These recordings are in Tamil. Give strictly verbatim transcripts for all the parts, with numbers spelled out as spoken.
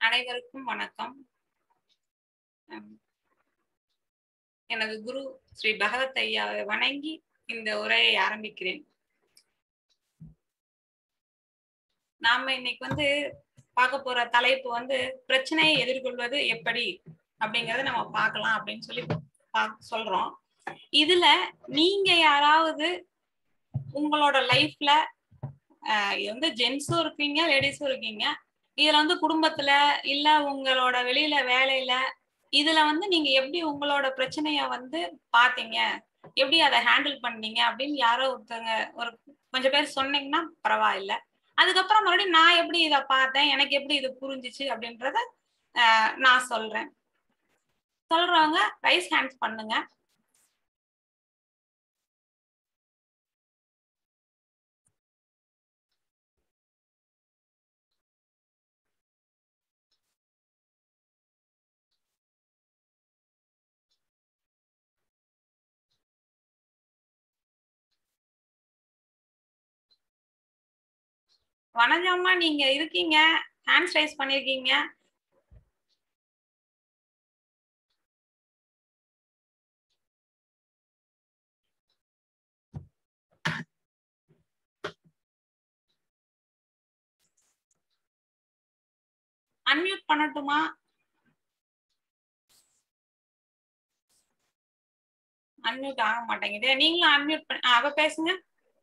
அனைவருக்கும் வணக்கம். எனது குரு ஸ்ரீ பகவத் ஐயாவை வணங்கி இந்த உரையை ஆரம்பிக்கிறேன். நாம இன்னைக்கு வந்து பார்க்க போற தலைப்பு வந்து பிரச்சனையை எதிர்கொள்வது எப்படி அப்படிங்கறத நம்ம பார்க்கலாம் அப்படின்னு சொல்லி சொல்றோம். இதுல நீங்க யாராவது உங்களோட லைஃப்ல வந்து ஜென்ஸும் இருக்கீங்க, லேடிஸும் இருக்கீங்க. இதுல வந்து குடும்பத்துல இல்ல உங்களோட வெளியில வேலையில இதுல வந்து நீங்க எப்படி உங்களோட பிரச்சனைய வந்து பாத்தீங்க, எப்படி அதை ஹேண்டில் பண்ணீங்க அப்படின்னு யாரோ ஒருத்தவங்க ஒரு கொஞ்சம் பேர் சொன்னீங்கன்னா பரவாயில்ல. அதுக்கப்புறம் மறுபடியும் நான் எப்படி இதை பார்த்தேன், எனக்கு எப்படி இது புரிஞ்சிச்சு அப்படின்றத ஆஹ் நான் சொல்றேன். சொல்றவங்க ரைஸ் ஹேண்ட்ஸ் பண்ணுங்க. வணக்கம்மா, நீங்க இருக்கீங்க, ஹேண்ட்ஸ் ரைஸ் பண்ணிருக்கீங்க. அன்மியூட் பண்ணட்டுமா? அன்மியூட் ஆக மாட்டேங்குது. நீங்களும் அன்மியூட் பண்ண அவ பேசுங்க.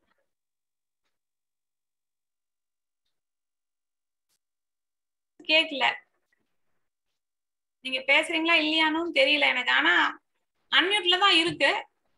கேக்கல. நீங்க பேசுறீங்களா இல்லையானும் தெரியல எனக்கு. ஆனா அன்மியூட்ல தான் இருக்கு.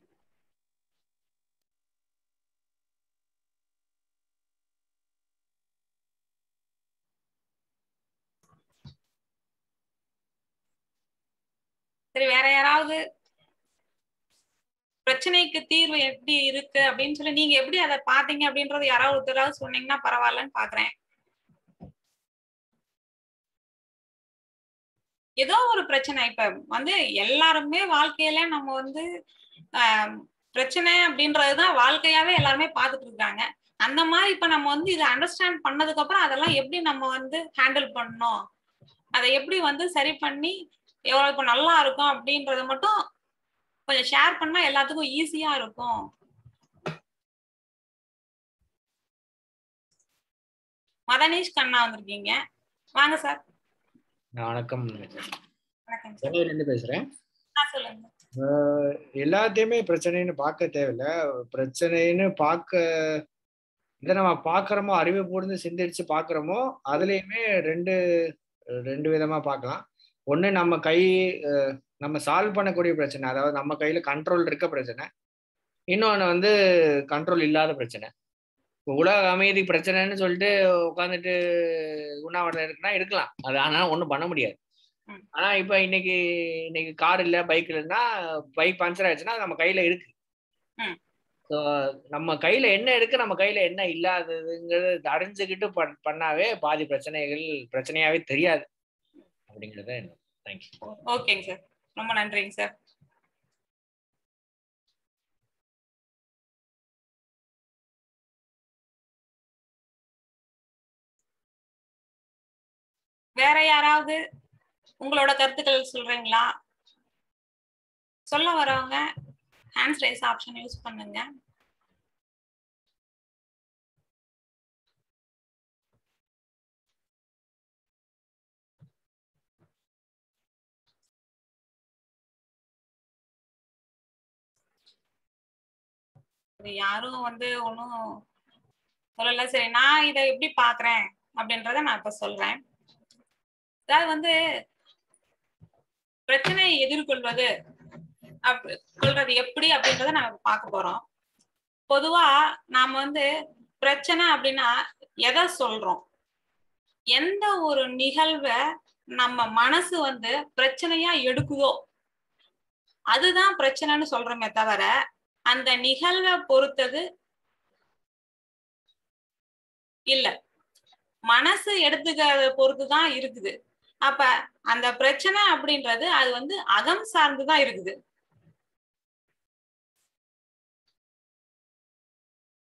சரி, வேற யாராவது பிரச்சனைக்கு தீர்வு எப்படி இருக்கு அப்படின்னு சொல்லி நீங்க எப்படி அதை பாத்தீங்க அப்படின்றது யாராவது ஒருத்தராவது சொன்னீங்கன்னா பரவாயில்லன்னு பாக்குறேன். ஏதோ ஒரு பிரச்சனை இப்ப வந்து எல்லாருமே வாழ்க்கையில நம்ம வந்து ஆஹ் பிரச்சனை அப்படின்றதுதான் வாழ்க்கையாவே எல்லாருமே பார்த்துட்டு இருக்காங்க. அந்த மாதிரி இப்ப நம்ம வந்து இதை அண்டர்ஸ்டாண்ட் பண்ணதுக்கு அப்புறம் அதெல்லாம் எப்படி நம்ம வந்து ஹேண்டில் பண்ணணும், அதை எப்படி வந்து சரி பண்ணி எவ்வளவு இப்ப நல்லா இருக்கும் அப்படின்றத மட்டும் கொஞ்சம் ஷேர் பண்ணா எல்லாத்துக்கும் ஈஸியா இருக்கும். மதனீஷ் கண்ணா வந்திருக்கீங்க, வாங்க சார். வணக்கம். வணக்கம் சார். சென்னையில இருந்து பேசுறேன். சொல்லுங்க. எல்லாத்தையுமே பிரச்சனைன்னு பார்க்க தேவையில்ல. பிரச்சனைன்னு பார்க்க இதை நம்ம பாக்குறோமோ, அறிவு கூர்ந்து சிந்திச்சு பாக்குறோமோ, அதுலயுமே ரெண்டு ரெண்டு விதமா பார்க்கலாம். ஒண்ணு நம்ம கை நம்ம சால்வ் பண்ணக்கூடிய பிரச்சனை, அதாவது நம்ம கையில கண்ட்ரோல் இருக்க பிரச்சனை. இன்னொன்னு வந்து கண்ட்ரோல் இல்லாத பிரச்சனை. உலக அமைதி பிரச்சனைன்னு சொல்லிட்டு உட்காந்துட்டு உண்ணாவிரதம் இருக்குன்னா இருக்கலாம், அது ஆனா ஒண்ணும் பண்ண முடியாது. ஆனா இப்ப இன்னைக்கு இன்னைக்கு கார் இல்ல, பைக் இல்லைன்னா, பைக் பஞ்சர் ஆயிடுச்சுன்னா நம்ம கையில இருக்கு. நம்ம கையில என்ன இருக்கு, நம்ம கையில என்ன இல்லாததுங்கிறது அறிஞ்சுக்கிட்டு பண்ணாவே பாதி பிரச்சனைகள் பிரச்சனையாவே தெரியாது அப்படிங்கறத. தேங்க்யூ. ஓகேங்க சார், ரொம்ப நன்றிங்க சார். வேற யாராவது உங்களோட கருத்துக்கள் சொல்றீங்களா? சொல்ல வரவங்க ஹேண்ட்ஸ் ரைஸ் ஆப்ஷன் யூஸ் பண்ணுங்க. யாரும் வந்து ஒன்னும் சொல்லல. சரி, நான் இதை எப்படி பாக்குறேன் அப்படின்றத நான் இப்ப சொல்றேன். அதாவது வந்து பிரச்சனையை எதிர்கொள்வது சொல்றது எப்படி அப்படின்றத நம்ம பார்க்க போறோம். பொதுவா நாம வந்து பிரச்சனை அப்படின்னா எதை சொல்றோம், எந்த ஒரு நிகழ்வை நம்ம மனசு வந்து பிரச்சனையா எடுக்குதோ அதுதான் பிரச்சனைன்னு சொல்றோமே தவிர அந்த நிகழ்வை பொறுத்தது இல்ல. மனசு எடுத்துக்கிறத பொறுத்துதான் இருக்குது. அப்ப அந்த பிரச்சனை அப்படின்றது அது வந்து அகம் சார்ந்துதான் இருக்குது.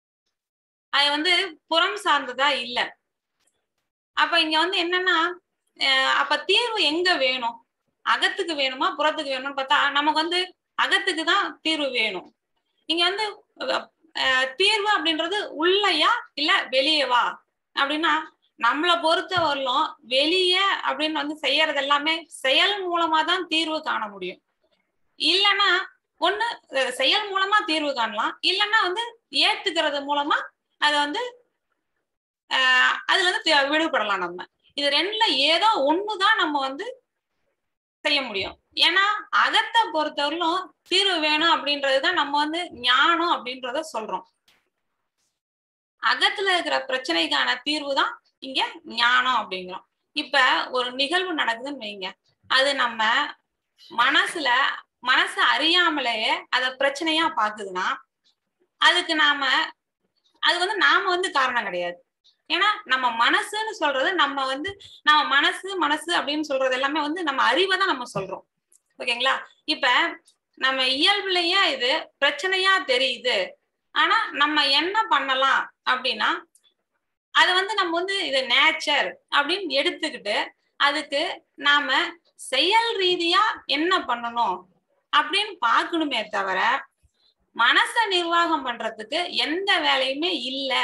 அது வந்து புறம் சார்ந்ததா இல்ல. அப்ப இங்க வந்து என்னன்னா அஹ் அப்ப தீர்வு எங்க வேணும்? அகத்துக்கு வேணுமா புறத்துக்கு வேணும்னு பார்த்தா நமக்கு வந்து அகத்துக்கு தான் தீர்வு வேணும். இங்க வந்து தீர்வு அப்படின்றது உள்ளயா இல்ல வெளியவா அப்படின்னா, நம்மளை பொறுத்த வரலும் வெளியே அப்படின்னு வந்து செய்யறது எல்லாமே செயல் மூலமா தான் தீர்வு காண முடியும். இல்லைன்னா ஒண்ணு செயல் மூலமா தீர்வு காணலாம், இல்லைன்னா வந்து ஏத்துக்கிறது மூலமா அதை வந்து ஆஹ் அதுல இருந்து விடுபடலாம். நம்ம இது ரெண்டுல ஏதோ ஒண்ணுதான் நம்ம வந்து செய்ய முடியும். ஏன்னா அகத்தை பொறுத்தவரையிலும் தீர்வு வேணும் அப்படின்றதுதான் நம்ம வந்து ஞானம் அப்படின்றத சொல்றோம். அகத்துல இருக்கிற பிரச்சனைக்கான தீர்வு தான் இங்க ஞானம் அப்படிங்கிறோம். இப்ப ஒரு நிகழ்வு நடக்குதுன்னு வைங்க, அது நம்ம மனசுல மனசு அறியாமலேயே அத பிரச்சனையா பாக்குதுன்னா அதுக்கு நாம அது வந்து நாம வந்து காரணம் கிடையாது. ஏன்னா நம்ம மனசுன்னு சொல்றது நம்ம வந்து நம்ம மனசு மனசு அப்படின்னு சொல்றது எல்லாமே வந்து நம்ம அறிவை தான் நம்ம சொல்றோம். ஓகேங்களா? இப்ப நம்ம இயல்புலயே இது பிரச்சனையா தெரியுது, ஆனா நம்ம என்ன பண்ணலாம் அப்படின்னா அது வந்து நம்ம வந்து இது நேச்சர் அப்படின்னு எடுத்துக்கிட்டு அதுக்கு நாம செயல் ரீதியா என்ன பண்ணணும் அப்படின்னு பார்க்கணுமே தவிர மனசை நிர்வாகம் பண்றதுக்கு எந்த வேலையுமே இல்லை.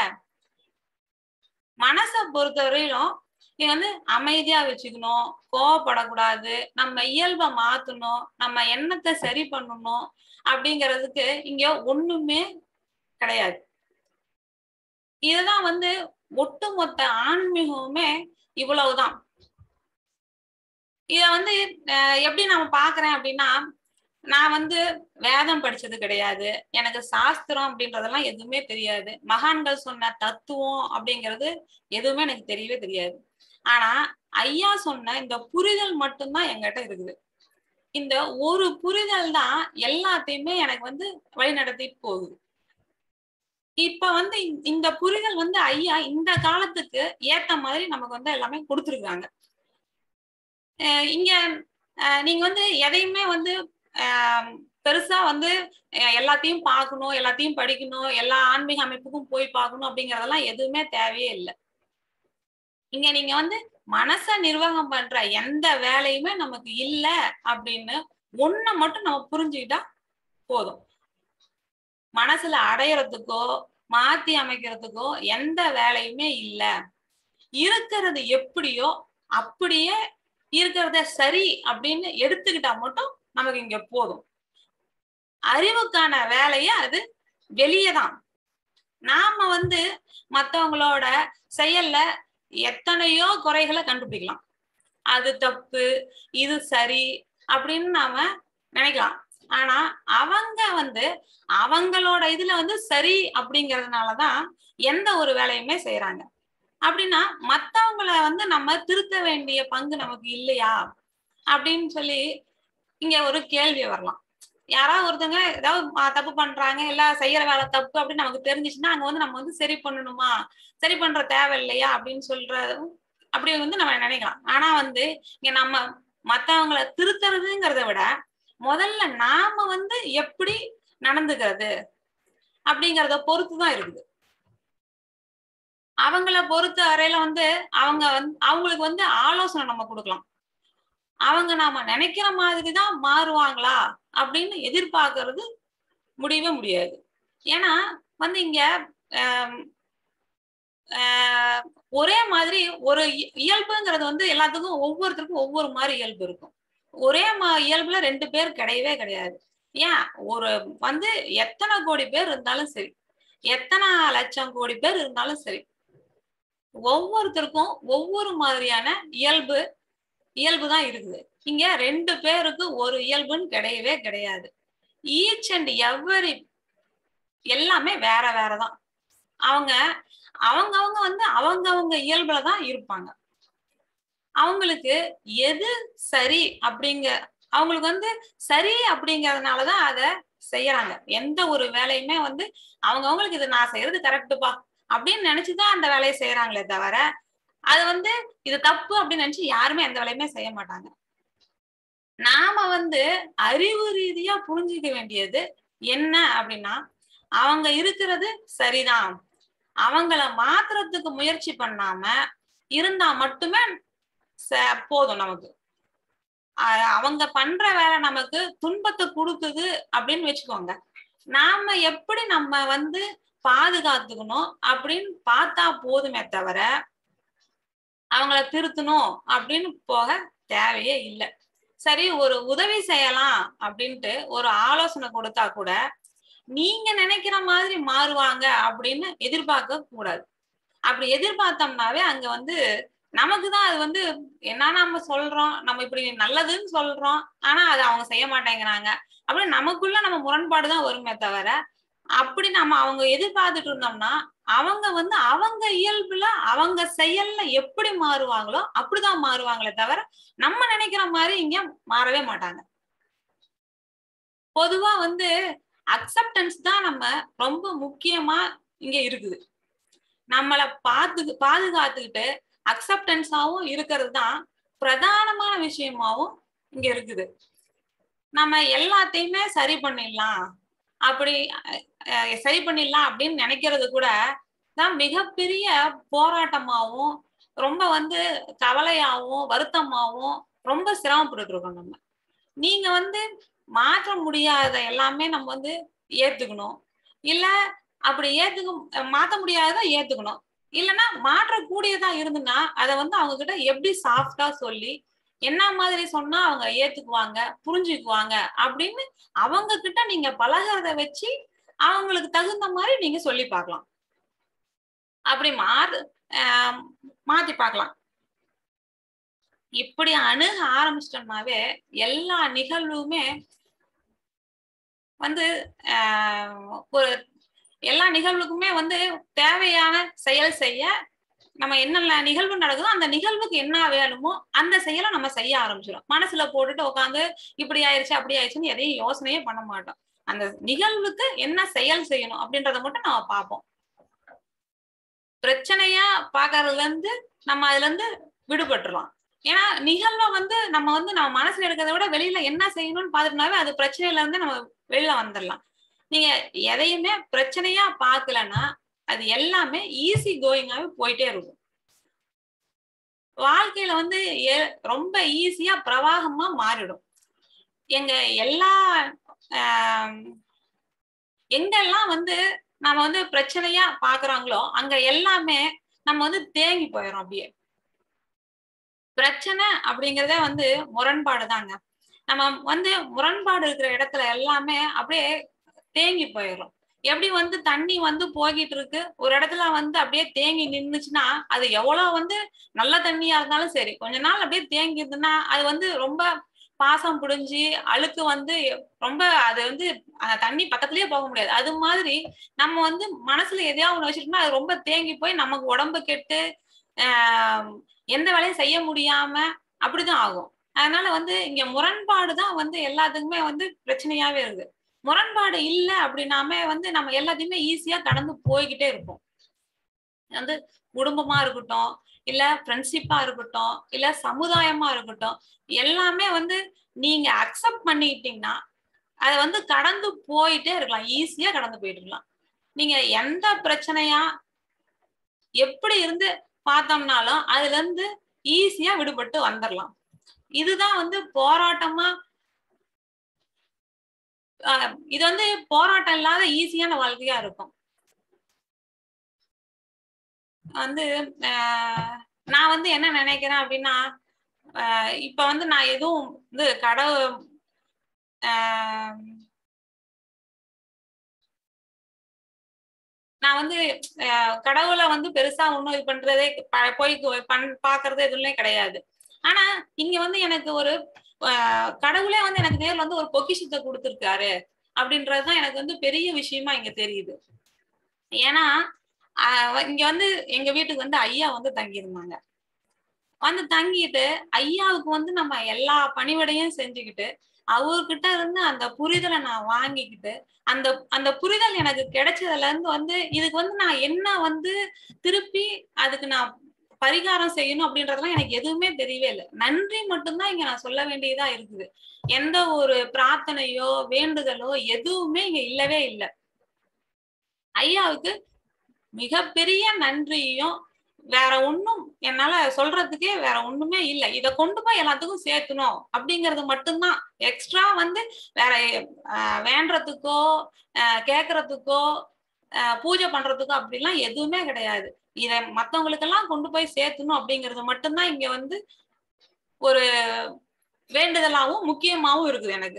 மனசை பொறுத்தவரையிலும் இது வந்து அமைதியா வச்சுக்கணும், கோவப்படக்கூடாது, நம்ம இயல்பை மாத்தணும், நம்ம எண்ணத்தை சரி பண்ணணும் அப்படிங்கிறதுக்கு இங்க ஒண்ணுமே கிடையாது. இதுதான் வந்து ஒட்டுமொத்த ஆன்மீகமுமே இவ்வளவுதான். இத வந்து எப்படி நம்ம பாக்குறேன் அப்படின்னா, நான் வந்து வேதம் படிச்சது கிடையாது, எனக்கு சாஸ்திரம் அப்படின்றதெல்லாம் எதுவுமே தெரியாது, மகான்கள் சொன்ன தத்துவம் அப்படிங்கிறது எதுவுமே எனக்கு தெரியவே தெரியாது. ஆனா ஐயா சொன்ன இந்த புரிதல் மட்டும்தான் என்கிட்ட இருக்குது. இந்த ஒரு புரிதல் தான் எல்லாத்தையுமே எனக்கு வந்து வழிநடத்திட்டு போகுது. இப்ப வந்து இந்த புரிதல் வந்து ஐயா இந்த காலத்துக்கு ஏத்த மாதிரி நமக்கு வந்து எல்லாமே கொடுத்துருக்காங்க. இங்க நீங்க வந்து எதையுமே வந்து ஆஹ் பெருசா வந்து எல்லாத்தையும் பார்க்கணும், எல்லாத்தையும் படிக்கணும், எல்லா ஆன்மீக அமைப்புக்கும் போய் பார்க்கணும் அப்படிங்கறதெல்லாம் எதுவுமே தேவையே இல்லை. இங்க நீங்க வந்து மனசை நிர்வாகம் பண்ற எந்த வேலையுமே நமக்கு இல்லை அப்படின்னு ஒண்ண மட்டும் நம்ம புரிஞ்சுக்கிட்டா போதும். மனசுல அடையறதுக்கோ மாத்தி அமைக்கிறதுக்கோ எந்த வேலையுமே இல்லை. இருக்கிறது எப்படியோ அப்படியே இருக்கிறத சரி அப்படின்னு எடுத்துக்கிட்டா மட்டும் நமக்கு இங்க போதும். அறிவுக்கான வேலைய அது வெளியேதான். நாம வந்து மத்தவங்களோட செயல்ல எத்தனையோ குறைகளை கண்டுபிடிக்கலாம், அது தப்பு இது சரி அப்படின்னு நாம நினைக்கலாம். ஆனா அவங்க வந்து அவங்களோட இதுல வந்து சரி அப்படிங்கறதுனாலதான் எந்த ஒரு வேலையுமே செய்யறாங்க. அப்படின்னா மத்தவங்களை வந்து நம்ம திருத்த வேண்டிய பங்கு நமக்கு இல்லையா அப்படின்னு சொல்லி இங்க ஒரு கேள்வி வரலாம். யாராவது ஒருத்தங்க ஏதாவது தப்பு பண்றாங்க, இல்ல செய்யற வேலை தப்பு அப்படின்னு நமக்கு தெரிஞ்சிச்சுன்னா அங்க வந்து நம்ம வந்து சரி பண்ணணுமா, சரி பண்ற தேவை இல்லையா அப்படின்னு சொல்றதும் அப்படி வந்து நம்ம நினைக்கலாம். ஆனா வந்து இங்க நம்ம மத்தவங்களை திருத்துறதுங்கிறத விட முதல்ல நாம வந்து எப்படி நடந்துக்கிறது அப்படிங்கறத பொறுத்துதான் இருக்குது. அவங்கள பொறுத்த வரையில வந்து அவங்க வந்து அவங்களுக்கு வந்து ஆலோசனை நம்ம கொடுக்கலாம். அவங்க நாம நினைக்கிற மாதிரிதான் மாறுவாங்களா அப்படின்னு எதிர்பார்க்கறது முடியவே முடியாது. ஏன்னா வந்து இங்க ஒரே மாதிரி ஒரு இயல்புங்கிறது வந்து எல்லாத்துக்கும் ஒவ்வொருத்தருக்கும் ஒவ்வொரு மாதிரி இயல்பு இருக்கும். ஒரே மா இயல்புல ரெண்டு பேர் கிடையவே கிடையாது. ஏன் ஒரு வந்து எத்தனை கோடி பேர் இருந்தாலும் சரி, எத்தனை லட்சம் கோடி பேர் இருந்தாலும் சரி, ஒவ்வொருத்தருக்கும் ஒவ்வொரு மாதிரியான இயல்பு இயல்பு தான் இருக்குது. இங்க ரெண்டு பேருக்கு ஒரு இயல்புன்னு கிடையவே கிடையாது. ஈச் அண்ட் எவரி எல்லாமே வேற வேறதான். அவங்க அவங்கவுங்க வந்து அவங்கவுங்க இயல்புலதான் இருப்பாங்க. அவங்களுக்கு எது சரி அப்படிங்க அவங்களுக்கு வந்து சரி அப்படிங்கறதுனாலதான் அத செய்யறாங்க. எந்த ஒரு வேலையுமே வந்து அவங்கவுங்களுக்கு இது நான் செய்யறது கரெக்டுப்பா அப்படின்னு நினைச்சுதான் அந்த வேலையை செய்யறாங்களே தவிர அது வந்து இது தப்பு அப்படின்னு நினைச்சு யாருமே எந்த வேலையுமே செய்ய மாட்டாங்க. நாம வந்து அறிவு ரீதியா புரிஞ்சுக்க வேண்டியது என்ன அப்படின்னா, அவங்க இருக்கிறது சரிதான், அவங்கள மாத்துறதுக்கு முயற்சி பண்ணாம இருந்தா மட்டுமே போதும் நமக்கு. அவங்க பண்ற வேலை நமக்கு துன்பத்தை கொடுக்குது அப்படின்னு வச்சுக்கோங்க. நாம எப்படி நம்ம வந்து பாதுகாத்துக்கணும் அப்படின்னு பார்த்தா போதுமே தவிர அவங்கள திருத்தணும் அப்படின்னு போக தேவையே இல்லை. சரி, ஒரு உதவி செய்யலாம் அப்படின்ட்டு ஒரு ஆலோசனை கொடுத்தா கூட நீங்க நினைக்கிற மாதிரி மாறுவாங்க அப்படின்னு எதிர்பார்க்க கூடாது. அப்படி எதிர்பார்த்தோம்னாவே அங்க வந்து நமக்குதான் அது வந்து என்ன நம்ம சொல்றோம், நம்ம இப்படி நல்லதுன்னு சொல்றோம், ஆனா அது அவங்க செய்ய மாட்டேங்கிறாங்க அப்படின்னு நமக்குள்ள நம்ம முரண்பாடுதான் வருமே தவிர, அப்படி நம்ம அவங்க எதிர்பார்த்துட்டு இருந்தோம்னா அவங்க வந்து அவங்க இயல்புல அவங்க செயல்ல எப்படி மாறுவாங்களோ அப்படிதான் மாறுவாங்களே தவிர நம்ம நினைக்கிற மாதிரி இங்க மாறவே மாட்டாங்க. பொதுவா வந்து அக்செப்டன்ஸ் தான் நம்ம ரொம்ப முக்கியமா இங்க இருக்குது. நம்மளை பார்த்து பாதுகாத்துக்கிட்டு அக்செப்டன்ஸாவும் இருக்கிறது தான் பிரதானமான விஷயமாவும் இங்க இருக்குது. நம்ம எல்லாத்தையுமே சரி பண்ணிடலாம், அப்படி சரி பண்ணிடலாம் அப்படின்னு நினைக்கிறது கூட தான் மிகப்பெரிய போராட்டமாவும் ரொம்ப வந்து கவலையாவும் வருத்தமாவும் ரொம்ப சிரமப்பட்டு இருக்கோம். நம்ம நீங்க வந்து மாற்ற முடியாத எல்லாமே நம்ம வந்து ஏத்துக்கணும், இல்ல அப்படி ஏத்துக்க மாற்ற முடியாததா ஏத்துக்கணும், இல்லைன்னா மாற்றக்கூடியதா இருந்துன்னா அதை வந்து அவங்க கிட்ட எப்படி சாஃப்டா சொல்லி என்ன மாதிரி சொன்னா அவங்க ஏத்துக்குவாங்க புரிஞ்சுக்குவாங்க அப்படின்னு அவங்க கிட்ட நீங்க பழகிறத வச்சு அவங்களுக்கு தகுந்த மாதிரி நீங்க சொல்லி பார்க்கலாம். அப்படி மாறு ஆஹ் மாத்தி பார்க்கலாம். இப்படி அணுக ஆரம்பிச்சிட்டோம்னாவே எல்லா நிகழ்வுமே வந்து ஆஹ் ஒரு எல்லா நிகழ்வுக்குமே வந்து தேவையான செயல் செய்ய நம்ம என்னென்ன நிகழ்வு நடக்குதோ அந்த நிகழ்வுக்கு என்ன வேணுமோ அந்த செயலை நம்ம செய்ய ஆரம்பிச்சிடும். மனசுல போட்டுட்டு உட்காந்து இப்படி ஆயிடுச்சு அப்படி ஆயிடுச்சுன்னு எதையும் யோசனையே பண்ண மாட்டோம். அந்த நிகழ்வுக்கு என்ன செயல் செய்யணும் அப்படின்றத மட்டும் நம்ம பார்ப்போம். பிரச்சனையா பாக்குறதுல இருந்து நம்ம அதுல இருந்து விடுபட்டுறலாம். ஏன்னா நிகழ்வை வந்து நம்ம வந்து நம்ம மனசுல எடுக்கிறத விட வெளியில என்ன செய்யணும்னு பாத்துட்டோம்னாவே அது பிரச்சனையில இருந்து நம்ம வெளியில வந்துடலாம். நீங்க எதையுமே பிரச்சனையா பாக்கலன்னா அது எல்லாமே ஈஸி கோயிங்காவே போயிட்டே இருக்கும். வாழ்க்கையில வந்து ரொம்ப ஈஸியா பிரவாகமா மாறிடும். எங்க எல்லா ஆஹ் எங்கெல்லாம் வந்து நம்ம வந்து பிரச்சனையா பாக்குறாங்களோ அங்க எல்லாமே நம்ம வந்து தேங்கி போயிடும். அப்படியே பிரச்சனை அப்படிங்கறதே வந்து முரண்பாடு தாங்க. நம்ம வந்து முரண்பாடு இருக்கிற இடத்துல எல்லாமே அப்படியே தேங்கி போயிடும். எப்படி வந்து தண்ணி வந்து போகிட்டு இருக்கு ஒரு இடத்துல வந்து அப்படியே தேங்கி நின்றுச்சுன்னா அது எவ்வளவு வந்து நல்ல தண்ணியா இருந்தாலும் சரி கொஞ்ச நாள் அப்படியே தேங்கிதுன்னா அது வந்து ரொம்ப பாசம் புடிஞ்சு அழுக்கு வந்து ரொம்ப அது வந்து தண்ணி பக்கத்துலயே போக முடியாது. அது மாதிரி நம்ம வந்து மனசுல எதையாவது ஒண்ணு வச்சுட்டோம்னா அது ரொம்ப தேங்கி போய் நமக்கு உடம்பு கெட்டு ஆஹ் எந்த வேலையும் செய்ய முடியாம அப்படிதான் ஆகும். அதனால வந்து இங்க முரண்பாடுதான் வந்து எல்லாத்துக்குமே வந்து பிரச்சனையாவே இருக்கு. முரண்பாடு இல்லை அப்படின்னாமே வந்து நம்ம எல்லாத்தையுமே ஈஸியா கடந்து போய்கிட்டே இருப்போம். வந்து குடும்பமா இருக்கட்டும், இல்ல ஃப்ரெண்ட்ஷிப்பா இருக்கட்டும், இல்ல சமுதாயமா இருக்கட்டும், எல்லாமே வந்து நீங்க அக்செப்ட் பண்ணிக்கிட்டீங்கன்னா அதை வந்து கடந்து போயிட்டே இருக்கலாம், ஈஸியா கடந்து போயிட்டு இருக்கலாம். நீங்க எந்த பிரச்சனையா எப்படி இருந்து பார்த்தோம்னாலும் அதுல இருந்து ஈஸியா விடுபட்டு வந்துடலாம். இதுதான் வந்து போராட்டமா இது வந்து போராட்டம் இல்லாத ஈஸியான வாழ்க்கையா இருக்கும். வந்து நான் வந்து என்ன நினைக்கிறேன் அப்படின்னா இப்ப வந்து நான் எதுவும் வந்து கடவுள் நான் வந்து கடவுளை வந்து பெருசா ஒண்ணும் இது பண்றதே போய் பண் பாக்குறது எதுவுமே கிடையாது. ஆனா இங்க வந்து எனக்கு ஒரு கடவுளே வந்து எனக்கு நேர்ல வந்து ஒரு பொக்கிஷத்தை கொடுத்திருக்காரு அப்படின்றதுதான் எனக்கு வந்து பெரிய விஷயமா இங்க தெரியுது. ஏன்னா ஆஹ் இங்க வந்து எங்க வீட்டுக்கு வந்து ஐயா வந்து தங்கியிருந்தாங்க. வந்து தங்கிட்டு ஐயாவுக்கு வந்து நம்ம எல்லா பணிவிடையும் செஞ்சுக்கிட்டு அவர்கிட்ட இருந்து அந்த புரிதலை நான் வாங்கிக்கிட்டு அந்த அந்த புரிதல் எனக்கு கிடைச்சதுல இருந்து வந்து இதுக்கு வந்து நான் என்ன வந்து திருப்பி அதுக்கு நான் பரிகாரம் செய்யணும் அப்படின்றதெல்லாம் எனக்கு எதுவுமே தெரியவே இல்லை. நன்றி மட்டும்தான் இங்க நான் சொல்ல வேண்டியதா இருக்குது. எந்த ஒரு பிரார்த்தனையோ வேண்டுதலோ எதுவுமே இங்க இல்லவே இல்லை. ஐயாவுக்கு மிகப்பெரிய நன்றியும் வேற ஒண்ணும் என்னால சொல்றதுக்கே வேற ஒண்ணுமே இல்லை. இத கொண்டு போய் எல்லாத்துக்கும் சேர்த்தணும் அப்படிங்கிறது மட்டும்தான். எக்ஸ்ட்ரா வந்து வேற வேண்டறதுக்கோ கேட்கறதுக்கோ பூஜை பண்றதுக்கோ அப்படிலாம் எதுவுமே கிடையாது. இத மத்தவங்களுக்கு எல்லாம் கொண்டு போய் சேர்த்தணும் அப்படிங்கிறது மட்டும்தான் இங்க வந்து ஒரு வேண்டுதலாவும் முக்கியமாவும் இருக்குது. எனக்கு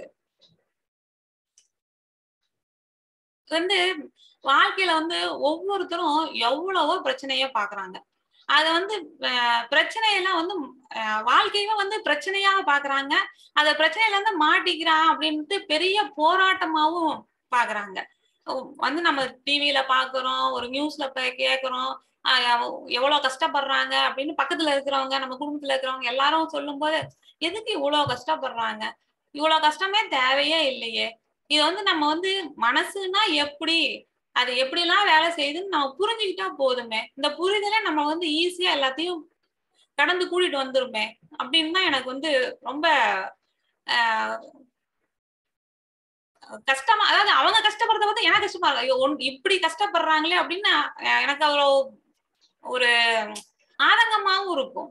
வந்து வாழ்க்கையில வந்து ஒவ்வொருத்தரும் எவ்வளவோ பிரச்சனைய பாக்குறாங்க. அத வந்து பிரச்சனையெல்லாம் வந்து வாழ்க்கையவே வந்து பிரச்சனையா பாக்குறாங்க. அத பிரச்சனையில இருந்து மாட்டிக்கிறான் அப்படின்ட்டு பெரிய போராட்டமாவும் பாக்குறாங்க. வந்து நம்ம டிவியில பாக்குறோம், ஒரு நியூஸ்ல கேக்குறோம், எவ்வளவு கஷ்டப்படுறாங்க அப்படின்னு பக்கத்துல இருக்கிறவங்க, நம்ம குடும்பத்துல இருக்கிறவங்க எல்லாரும் சொல்லும் போது எதுக்கு இவ்வளவு கஷ்டப்படுறாங்க, இவ்வளவு கஷ்டமே தேவையே இல்லையே. இது வந்து நம்ம வந்து மனசுனா எப்படி, அது எப்படிலாம் வேலை செய்யுதுன்னு நம்ம புரிஞ்சுக்கிட்டா போதுமே. இந்த புரிதலே நம்ம வந்து ஈஸியா எல்லாத்தையும் கடந்து கூட்டிட்டு வந்துருமே அப்படின்னு தான் எனக்கு வந்து ரொம்ப கஷ்டமா, அதாவது அவங்க கஷ்டப்படுறத வந்து எனக்கு கஷ்டமா இருக்கு. இப்படி கஷ்டப்படுறாங்களே அப்படின்னு எனக்கு அவ்வளோ ஒரு ஆதங்கமாவும் இருக்கும்.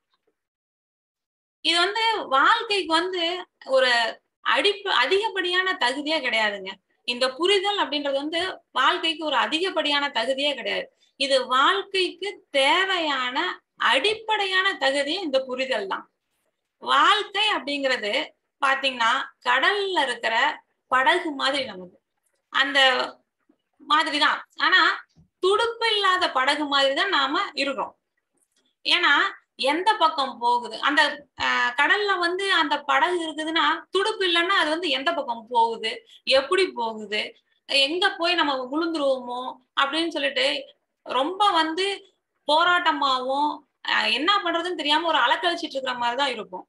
இது வந்து வாழ்க்கைக்கு வந்து ஒரு அடிப்பு அதிகப்படியான தகுதியே கிடையாதுங்க. இந்த புரிதல் அப்படின்றது வந்து வாழ்க்கைக்கு ஒரு அதிகப்படியான தகுதியே கிடையாது. இது வாழ்க்கைக்கு தேவையான அடிப்படையான தகுதியே இந்த புரிதல் தான். வாழ்க்கை அப்படிங்கிறது பாத்தீங்கன்னா கடல்ல இருக்கிற படகு மாதிரி நமக்கு அந்த மாதிரிதான். ஆனா துடுப்பு இல்லாத படகு மாதிரிதான் நாம இருக்கிறோம். ஏன்னா எந்த பக்கம் போகுது அந்த கடல்ல வந்து அந்த படகு இருக்குதுன்னா துடுப்பு இல்லைன்னா அது வந்து எந்த பக்கம் போகுது, எப்படி போகுது, எங்க போய் நம்ம விழுந்துருவோமோ அப்படின்னு சொல்லிட்டு ரொம்ப வந்து போராட்டமாவும் என்ன பண்றதுன்னு தெரியாம ஒரு அலக்கழிச்சிட்டு இருக்கிற மாதிரிதான் இருக்கும்.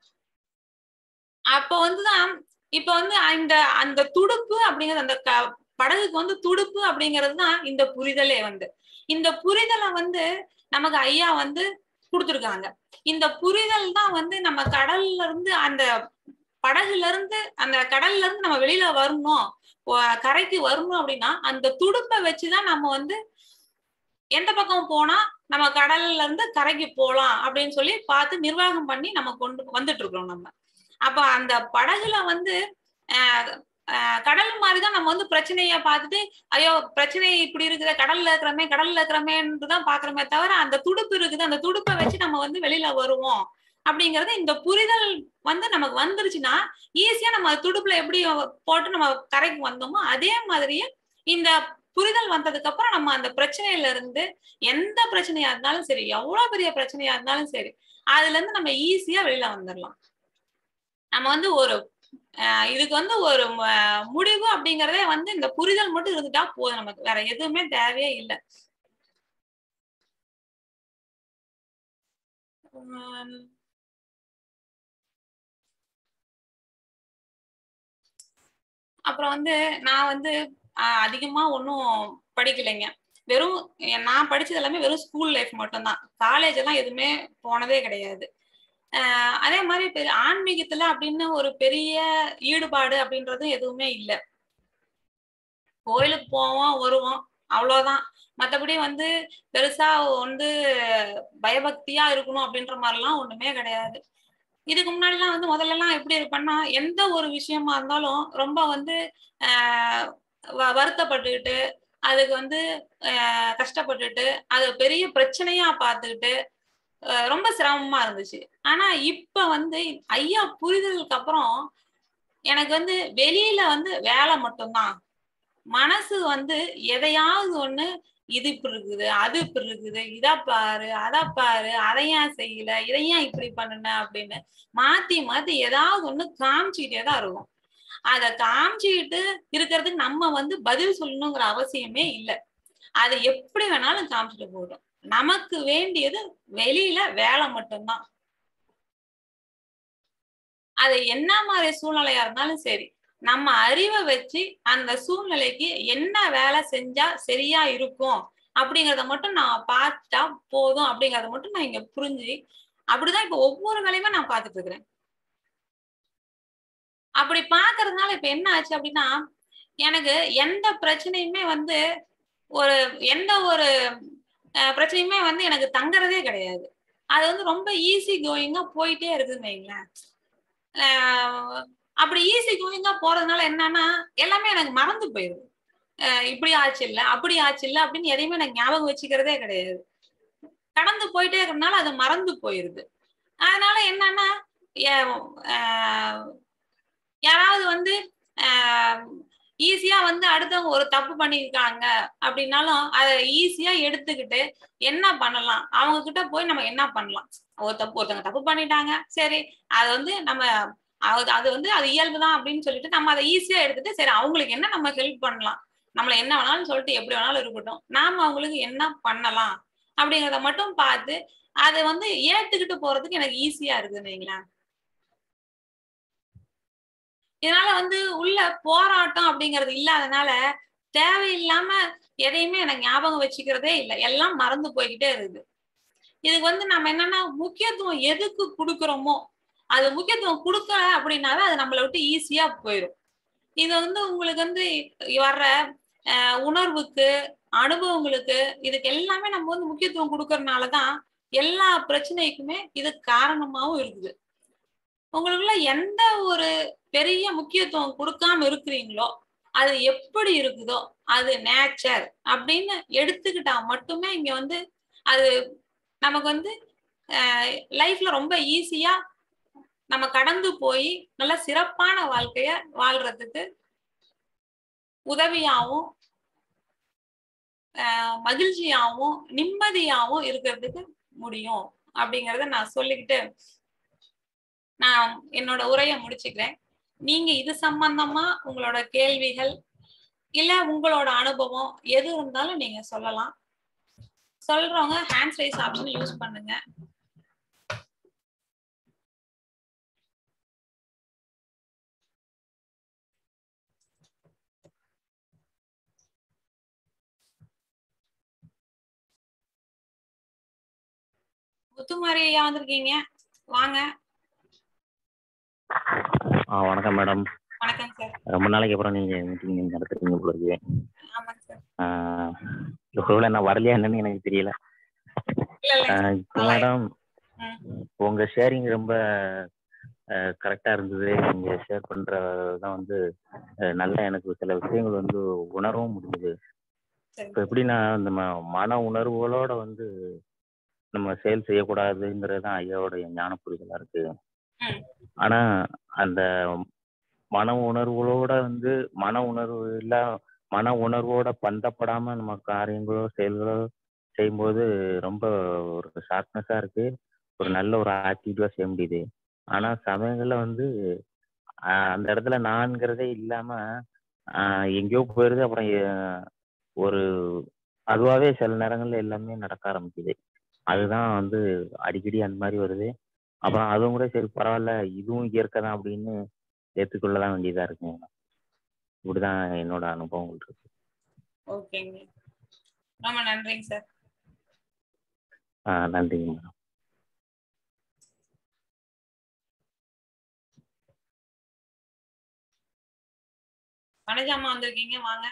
அப்ப வந்துதான் இப்ப வந்து அந்த அந்த துடுப்பு அப்படிங்கிறது அந்த படகுக்கு வந்து துடுப்பு அப்படிங்கிறது தான் இந்த புரிதலே. வந்து இந்த புரிதலை வந்து நமக்கு ஐயா வந்து கொடுத்திருக்காங்க. இந்த புரிதல் தான் வந்து நம்ம கடல்ல இருந்து அந்த படகுல இருந்து அந்த கடல்ல இருந்து நம்ம வெளியில வரணும், கரைக்கு வரணும் அப்படின்னா அந்த துடுப்பை வச்சுதான் நம்ம வந்து எந்த பக்கம் போனா நம்ம கடல்ல இருந்து கரைக்கு போலாம் அப்படின்னு சொல்லி பார்த்து நிர்வாகம் பண்ணி நம்ம கொண்டு வந்துட்டு இருக்கிறோம் நம்ம. அப்ப அந்த படகுல வந்து கடல் மாதிரிதான் நம்ம வந்து பிரச்சனைய பார்த்துட்டு ஐயோ பிரச்சனை இப்படி இருக்குது, கடல்ல இருக்கிறமே கடல்ல இருக்கிறமேன்னுதான் பாக்குறோமே தவிர அந்த துடுப்பு இருக்குது, அந்த துடுப்பை வச்சு நம்ம வந்து வெளியில வருவோம் அப்படிங்கறது இந்த புரிதல் வந்து நமக்கு வந்துருச்சுன்னா ஈஸியா நம்ம துடுப்புல எப்படி போட்டு நம்ம கரைக்கு வந்தோமோ அதே மாதிரியே இந்த புரிதல் வந்ததுக்கு அப்புறம் நம்ம அந்த பிரச்சனையில இருந்து எந்த பிரச்சனையா இருந்தாலும் சரி, எவ்வளவு பெரிய பிரச்சனையா இருந்தாலும் சரி, அதுல இருந்து நம்ம ஈஸியா வெளியில வந்துடலாம். நம்ம வந்து ஒரு இதுக்கு வந்து ஒரு முடிவு அப்படிங்கறதே வந்து இந்த புரிதல் மட்டும் இருந்துட்டா போதும், நமக்கு வேற எதுவுமே தேவையே இல்லை. அப்புறம் வந்து நான் வந்து அதிகமா ஒன்னும் படிக்கலைங்க. வெறும் நான் படிச்சது எல்லாமே வெறும் ஸ்கூல் லைஃப் மட்டும்தான். காலேஜ் எல்லாம் எதுவுமே போனதே கிடையாது. அதே மாதிரி பெரிய ஆன்மீகத்துல அப்படின்னு ஒரு பெரிய ஈடுபாடு அப்படின்றது எதுவுமே இல்லை. கோயிலுக்கு போவோம் வருவோம் அவ்வளவுதான். மற்றபடி வந்து பெருசா வந்து பயபக்தியா இருக்கணும் அப்படின்ற மாதிரிலாம் ஒண்ணுமே கிடையாது. இதுக்கு முன்னாடி எல்லாம் வந்து முதல்ல எல்லாம் எப்படி இருப்பேன்னா எந்த ஒரு விஷயமா இருந்தாலும் ரொம்ப வந்து ஆஹ் வருத்தப்பட்டுக்கிட்டு அதுக்கு வந்து ஆஹ் கஷ்டப்பட்டுட்டு அது பெரிய பிரச்சனையா பார்த்துக்கிட்டு ரொம்ப சிரமமா இருந்துச்சு. ஆனா இப்ப வந்து ஐயா புரிதலுக்கு அப்புறம் எனக்கு வந்து வெளியில வந்து வேலை மட்டும்தான், மனசு வந்து எதையாவது ஒண்ணு இது இப்படி இருக்குது, அது இப்படி இருக்குது, இதா பாரு அதா பாரு, அதையான் செய்யல, இதையான் இப்படி பண்ணுன அப்படின்னு மாத்தி மாத்தி ஏதாவது ஒண்ணு காமிச்சுக்கிட்டேதான் இருக்கும். அத காமிச்சுக்கிட்டு இருக்கிறதுக்கு நம்ம வந்து பதில் சொல்லணுங்கிற அவசியமே இல்லை. அதை எப்படி வேணாலும் காமிச்சுட்டு போதும். நமக்கு வேண்டியது வெளியில வேலை மட்டும்தான். அது என்ன மாதிரி சூழ்நிலையா இருந்தாலும் சரி, நம்ம அறிவை வச்சு அந்த சூழ்நிலைக்கு என்ன வேலை செஞ்சா சரியா இருக்கும் அப்படிங்கறத மட்டும் நான் பார்த்தா போதும் அப்படிங்கறத மட்டும் நான் இங்க புரிஞ்சு அப்படிதான் இப்ப ஒவ்வொரு வேலையுமே நான் பார்த்துட்டு இருக்கிறேன். அப்படி பாக்குறதுனால இப்ப என்ன ஆச்சு அப்படின்னா எனக்கு எந்த பிரச்சனையுமே வந்து ஒரு எந்த ஒரு அஹ் பிரச்சனையுமே வந்து எனக்கு தங்குறதே கிடையாது. அது வந்து ரொம்ப ஈஸி கோயிங்கா போயிட்டே இருக்குதுன்னு வைங்களேன். ஆஹ் அப்படி ஈஸி கோயிங்கா போறதுனால என்னன்னா எல்லாமே எனக்கு மறந்து போயிடுது. அஹ் இப்படி ஆச்சு இல்ல அப்படி ஆச்சு இல்ல அப்படின்னு எதையுமே எனக்கு ஞாபகம் வச்சுக்கிறதே கிடையாது. கடந்து போயிட்டே இருக்கிறதுனால அது மறந்து போயிருது. அதனால என்னன்னா யாராவது வந்து ஈஸியா வந்து அடுத்தவங்க ஒரு தப்பு பண்ணியிருக்காங்க அப்படின்னாலும் அதை ஈஸியா எடுத்துக்கிட்டு என்ன பண்ணலாம், அவங்க கிட்ட போய் நம்ம என்ன பண்ணலாம். ஒரு தப்பு ஒருத்தவங்க தப்பு பண்ணிட்டாங்க, சரி அது வந்து நம்ம அது அது வந்து அது இயல்புதான் அப்படின்னு சொல்லிட்டு நம்ம அதை ஈஸியா எடுத்துட்டு சரி அவங்களுக்கு என்ன நம்ம ஹெல்ப் பண்ணலாம், நம்மள என்ன வேணாலும் சொல்லிட்டு எப்படி வேணாலும் இருக்கட்டும், நாம அவங்களுக்கு என்ன பண்ணலாம் அப்படிங்கிறத மட்டும் பார்த்து அதை வந்து ஏத்துக்கிட்டு போறதுக்கு எனக்கு ஈஸியா இருக்குன்னு வைங்களேன். இதனால வந்து உள்ள போராட்டம் அப்படிங்கிறது இல்லாதனால தேவையில்லாம எதையுமே எனக்கு ஞாபகம் வச்சுக்கிறதே இல்லை, எல்லாம் மறந்து போய்கிட்டே இருக்குது. இதுக்கு வந்து நம்ம என்னன்னா முக்கியத்துவம் எதுக்கு கொடுக்குறோமோ அது முக்கியத்துவம் கொடுக்கல அப்படின்னாவே அது நம்மளை விட்டு ஈஸியா போயிடும். இது வந்து உங்களுக்கு வந்து வர்ற அஹ் உணர்வுக்கு அனுபவங்களுக்கு இதுக்கு எல்லாமே நம்ம வந்து முக்கியத்துவம் கொடுக்கறதுனாலதான் எல்லா பிரச்சனைக்குமே இது காரணமாவும் இருக்குது. உங்களுக்குள்ள எந்த ஒரு பெரிய முக்கியத்துவம் கொடுக்காம இருக்கிறீங்களோ அது எப்படி இருக்குதோ அது நேச்சர் அப்படின்னு எடுத்துக்கிட்டா மட்டுமே இங்க வந்து அது நமக்கு வந்து லைஃப்ல ரொம்ப ஈஸியா நம்ம கடந்து போய் நல்ல சிறப்பான வாழ்க்கைய வாழ்றதுக்கு உதவியாவும் மகிழ்ச்சியாவும் நிம்மதியாவும் இருக்கிறதுக்கு முடியும் அப்படிங்கறத நான் சொல்லிக்கிட்டு நான் என்னோட உரையை முடிச்சுக்கிறேன். நீங்க இது சம்பந்தமா உங்களோட கேள்விகள் இல்ல உங்களோட அனுபவம் எது இருந்தாலும் நீங்க சொல்லலாம். சொல்றவங்க ஹேண்ட் ரைஸ் ஆப்ஷன் யூஸ் பண்ணுங்க. முத்துமாரி ஐயா வந்திருக்கீங்க, வாங்க. ஆ வணக்கம் மேடம். வணக்கம் சார். ரொம்ப நாளைக்கு அப்புறம் நீங்க மீட்டிங் நடத்துறீங்க போல இருக்கு. ஆமாங்க சார். ஒருவேளை நான் வரலையா என்னன்னு எனக்கு தெரியல. இப்போ மேடம் உங்க ஷேரிங் ரொம்ப கரெக்டா இருந்தது. நீங்க ஷேர் பண்றதான் வந்து நல்லா எனக்கு சில விஷயங்கள் வந்து உணரவும் முடியுது. இப்போ எப்படின்னா இந்த மன உணர்வுகளோட வந்து நம்ம செயல் செய்யக்கூடாதுங்கிறது தான் ஐயாவோட ஞான புரிதலா இருக்கு. ஆனா அந்த மன உணர்வுகளோட வந்து மன உணர்வு இல்ல மன உணர்வோட பந்தப்படாம நம்ம காரியங்களோ செயல்களோ செய்யும்போது ரொம்ப ஒரு ஷார்ப்னஸா இருக்கு, ஒரு நல்ல ஒரு ஆக்டிவிட்டிவா செய்ய முடியுது. ஆனா சமயங்கள்ல வந்து ஆஹ் அந்த இடத்துல நான்கிறதே இல்லாம ஆஹ் எங்கேயோ போயிருது. அப்புறம் ஒரு அதுவாகவே சில நேரங்கள்ல எல்லாமே நடக்க ஆரம்பிக்குது. அதுதான் வந்து அடிக்கடி அந்த மாதிரி வருது. அப்புறம் அதுவும் கூட சரி பரவாயில்ல இதுவும் இயற்கை தான் அப்படின்னு ஏற்றுக்கொள்ளதான் வேண்டியதா இருக்குங்க. இப்படிதான் என்னோட அனுபவங்கள் இருக்கு. ஓகேங்க, ரொம்ப நன்றிங்க சார். ஆஹ் நன்றிங்க மேடம். வணஜாமா வந்திருக்கீங்க, வாங்க.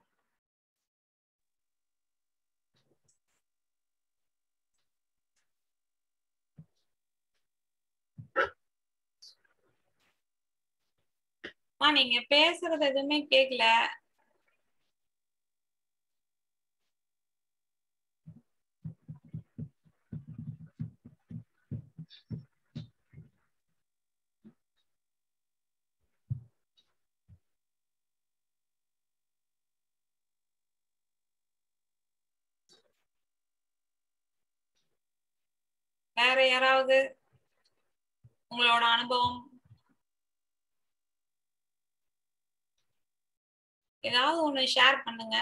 நீங்க பேசுறது எதுவுமே கேட்கல. வேற யாராவது உங்களோட அனுபவம் ஏதாவது ஒண்ணு ஷேர் பண்ணுங்க.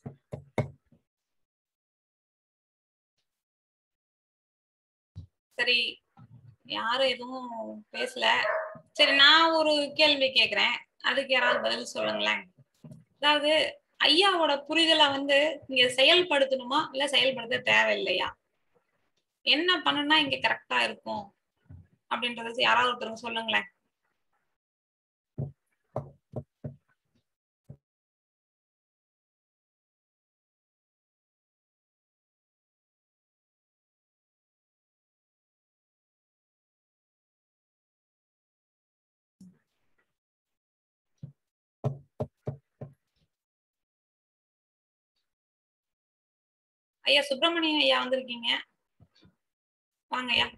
சரி, யாரும் எதுவும் பேசல. சரி, நான் ஒரு கேள்வி கேக்குறேன், அதுக்கு யாராவது பதில் சொல்லுங்களேன். அதாவது ஐயாவோட புரிதலை வந்து இங்க செயல்படுத்தணுமா இல்ல செயல்படுத்த தேவையில்லையா? என்ன பண்ணுனா இங்க கரெக்டா இருக்கும் அப்படின்றத யாராவது ஒருத்தர் சொல்லுங்களேன். ஐயா சுப்பிரமணியம் ஐயா வந்திருக்கீங்க, வாங்க ஐயா.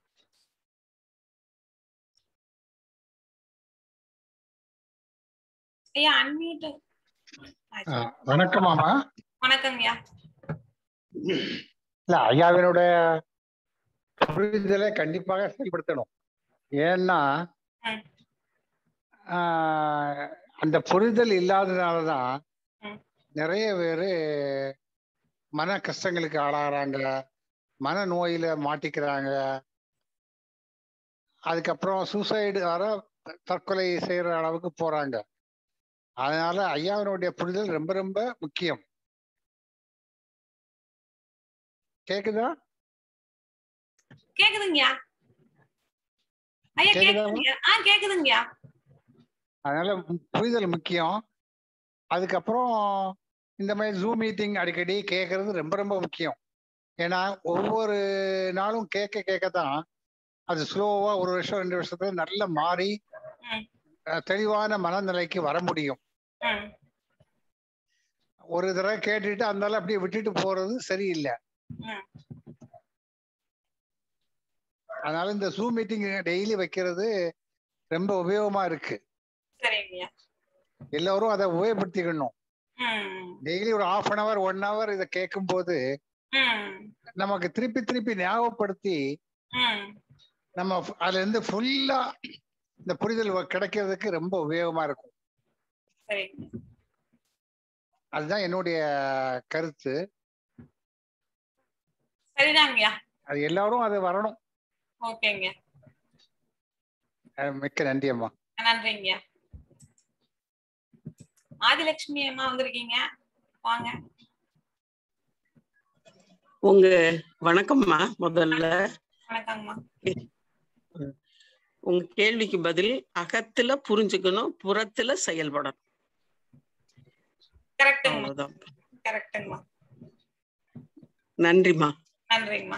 ஐயா அன்மியூட். வணக்கம் மாமா. வணக்கம் ஐயா. இல்ல, ஐயாவினுடைய புரிதலை கண்டிப்பாக செயல்படுத்தணும். ஏன்னா அந்த புரிதல் இல்லாததுனாலதான் நிறைய பேரு மன கஷ்டங்களுக்கு ஆளாகிறாங்க, மன நோயில மாட்டிக்கிறாங்க, அதுக்கப்புறம் சூசைடு வர தற்கொலை செய்யற அளவுக்கு போறாங்க. அதனால ஐயாவினுடைய புரிதல் ரொம்ப ரொம்ப முக்கியம். கேக்குதா? கேக்குதுங்கயா ஐயா, கேக்குதுங்கயா. ஆ கேக்குதுங்கயா. அதனால புரிதல் முக்கியம். அதுக்கப்புறம் இந்த மாதிரி ஜூம் மீட்டிங் அடிக்கடி கேட்கறது ரொம்ப ரொம்ப முக்கியம். ஏன்னா ஒவ்வொரு நாளும் கேட்க கேட்கத்தான் அது ஸ்லோவா ஒரு வருஷம் ரெண்டு வருஷத்துல நல்ல மாறி தெளிவான மனநிலைக்கு வர முடியும். ஒரு தடவை கேட்டுட்டு அந்த அப்படியே விட்டுட்டு போறது சரியில்லை. அதனால இந்த ஜூம் மீட்டிங் டெய்லி வைக்கிறது ரொம்ப உபயோகமா இருக்கு. எல்லாரும் அதை உபயோகப்படுத்திக்கணும். டெய்லி ஒரு half an hour one hour இதை கேட்கும் போது நமக்கு திருப்பி திருப்பி ஞாபகப்படுத்தி நம்ம அதுல இருந்து ஃபுல்லா இந்த புரிதல் கிடைக்கிறதுக்கு ரொம்ப உபயோகமா இருக்கும். அதுதான் என்னுடைய கருத்து. அது எல்லாரும் அது வரணும். ஓகேங்க, மிக்க நன்றி அம்மா. நன்றிங்க. ஆதிலட்சுமி அம்மா வந்திருக்கீங்க, வாங்க. உங்க வணக்கம்மா. முதல்ல வணக்கம்மா. உங்க கேள்விக்கு பதில் அகத்துல புரிஞ்சுக்கணும், புறத்துல செயல்படணும். கரெக்ட்டுங்கம்மா. கரெக்ட்டுங்கம்மா. நன்றிம்மா. நன்றிங்கம்மா.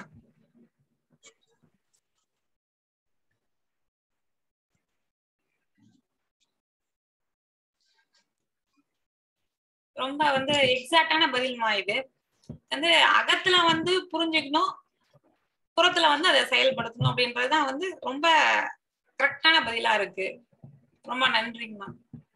ரொம்ப வந்து எக்ஸாக்டான பதில்மா. இது வந்து அகத்துல வந்து புரிஞ்சுக்கணும், புறத்துல வந்து அதை செயல்படுத்தணும் அப்படின்றதுதான் வந்து ரொம்ப கரெக்டான பதிலா இருக்கு. ரொம்ப நன்றிங்கம்மா.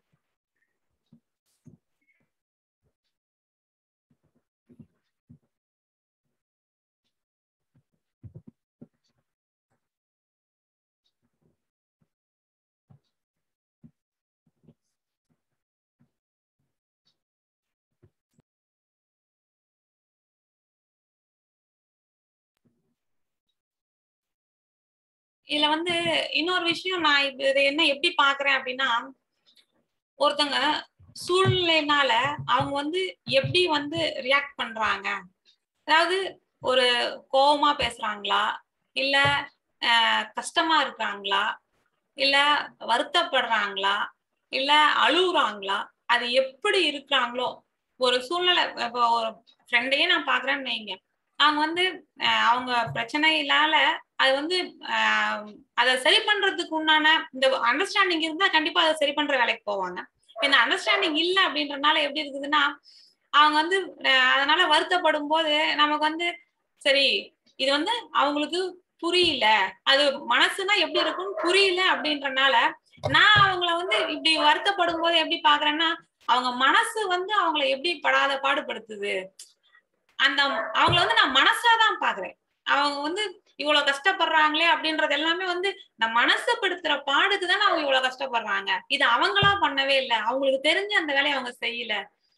இதுல வந்து இன்னொரு விஷயம், நான் இதை என்ன எப்படி பாக்குறேன் அப்படின்னா, ஒருத்தங்க சூழ்நிலைனால அவங்க வந்து எப்படி வந்து ரியாக்ட் பண்றாங்க, அதாவது ஒரு கோபமா பேசுறாங்களா, இல்ல அஹ் கஷ்டமா இருக்காங்களா, இல்ல வருத்தப்படுறாங்களா, இல்ல அழுகுறாங்களா, அது எப்படி இருக்கிறாங்களோ, ஒரு சூழ்நிலை. இப்போ ஒரு ஃப்ரெண்டையே நான் பாக்குறேன்னு வைங்க, அவங்க வந்து அவங்க பிரச்சனையினால அது வந்து ஆஹ் அதை சரி பண்றதுக்கு உண்டான இந்த அண்டர்ஸ்டாண்டிங் இருந்தா கண்டிப்பா அதை சரி பண்ற வேலைக்கு போவாங்க. இந்த அண்டர்ஸ்டாண்டிங் இல்லை அப்படின்றதுனால எப்படி இருக்குதுன்னா, அவங்க வந்து அதனால வருத்தப்படும் போது நமக்கு வந்து சரி இது வந்து அவங்களுக்கு புரியல, அது மனசுனா எப்படி இருக்கும்னு புரியல அப்படின்றனால நான் அவங்கள வந்து இப்படி வருத்தப்படும் போது எப்படி பாக்குறேன்னா, அவங்க மனசு வந்து அவங்கள எப்படி படாத பாடுபடுத்துது, அந்த அவங்கள வந்து நான் மனசாதான் பாக்குறேன். அவங்க வந்து இவ்வளவு கஷ்டப்படுறாங்களே அப்படின்றது எல்லாமே வந்து நான் மனசப்படுத்துற பாடுக்குதானே அவங்க இவ்வளவு கஷ்டப்படுறாங்க. இது அவங்களா பண்ணவே இல்லை, அவங்களுக்கு தெரிஞ்ச அந்த வேலையை அவங்க செய்யல.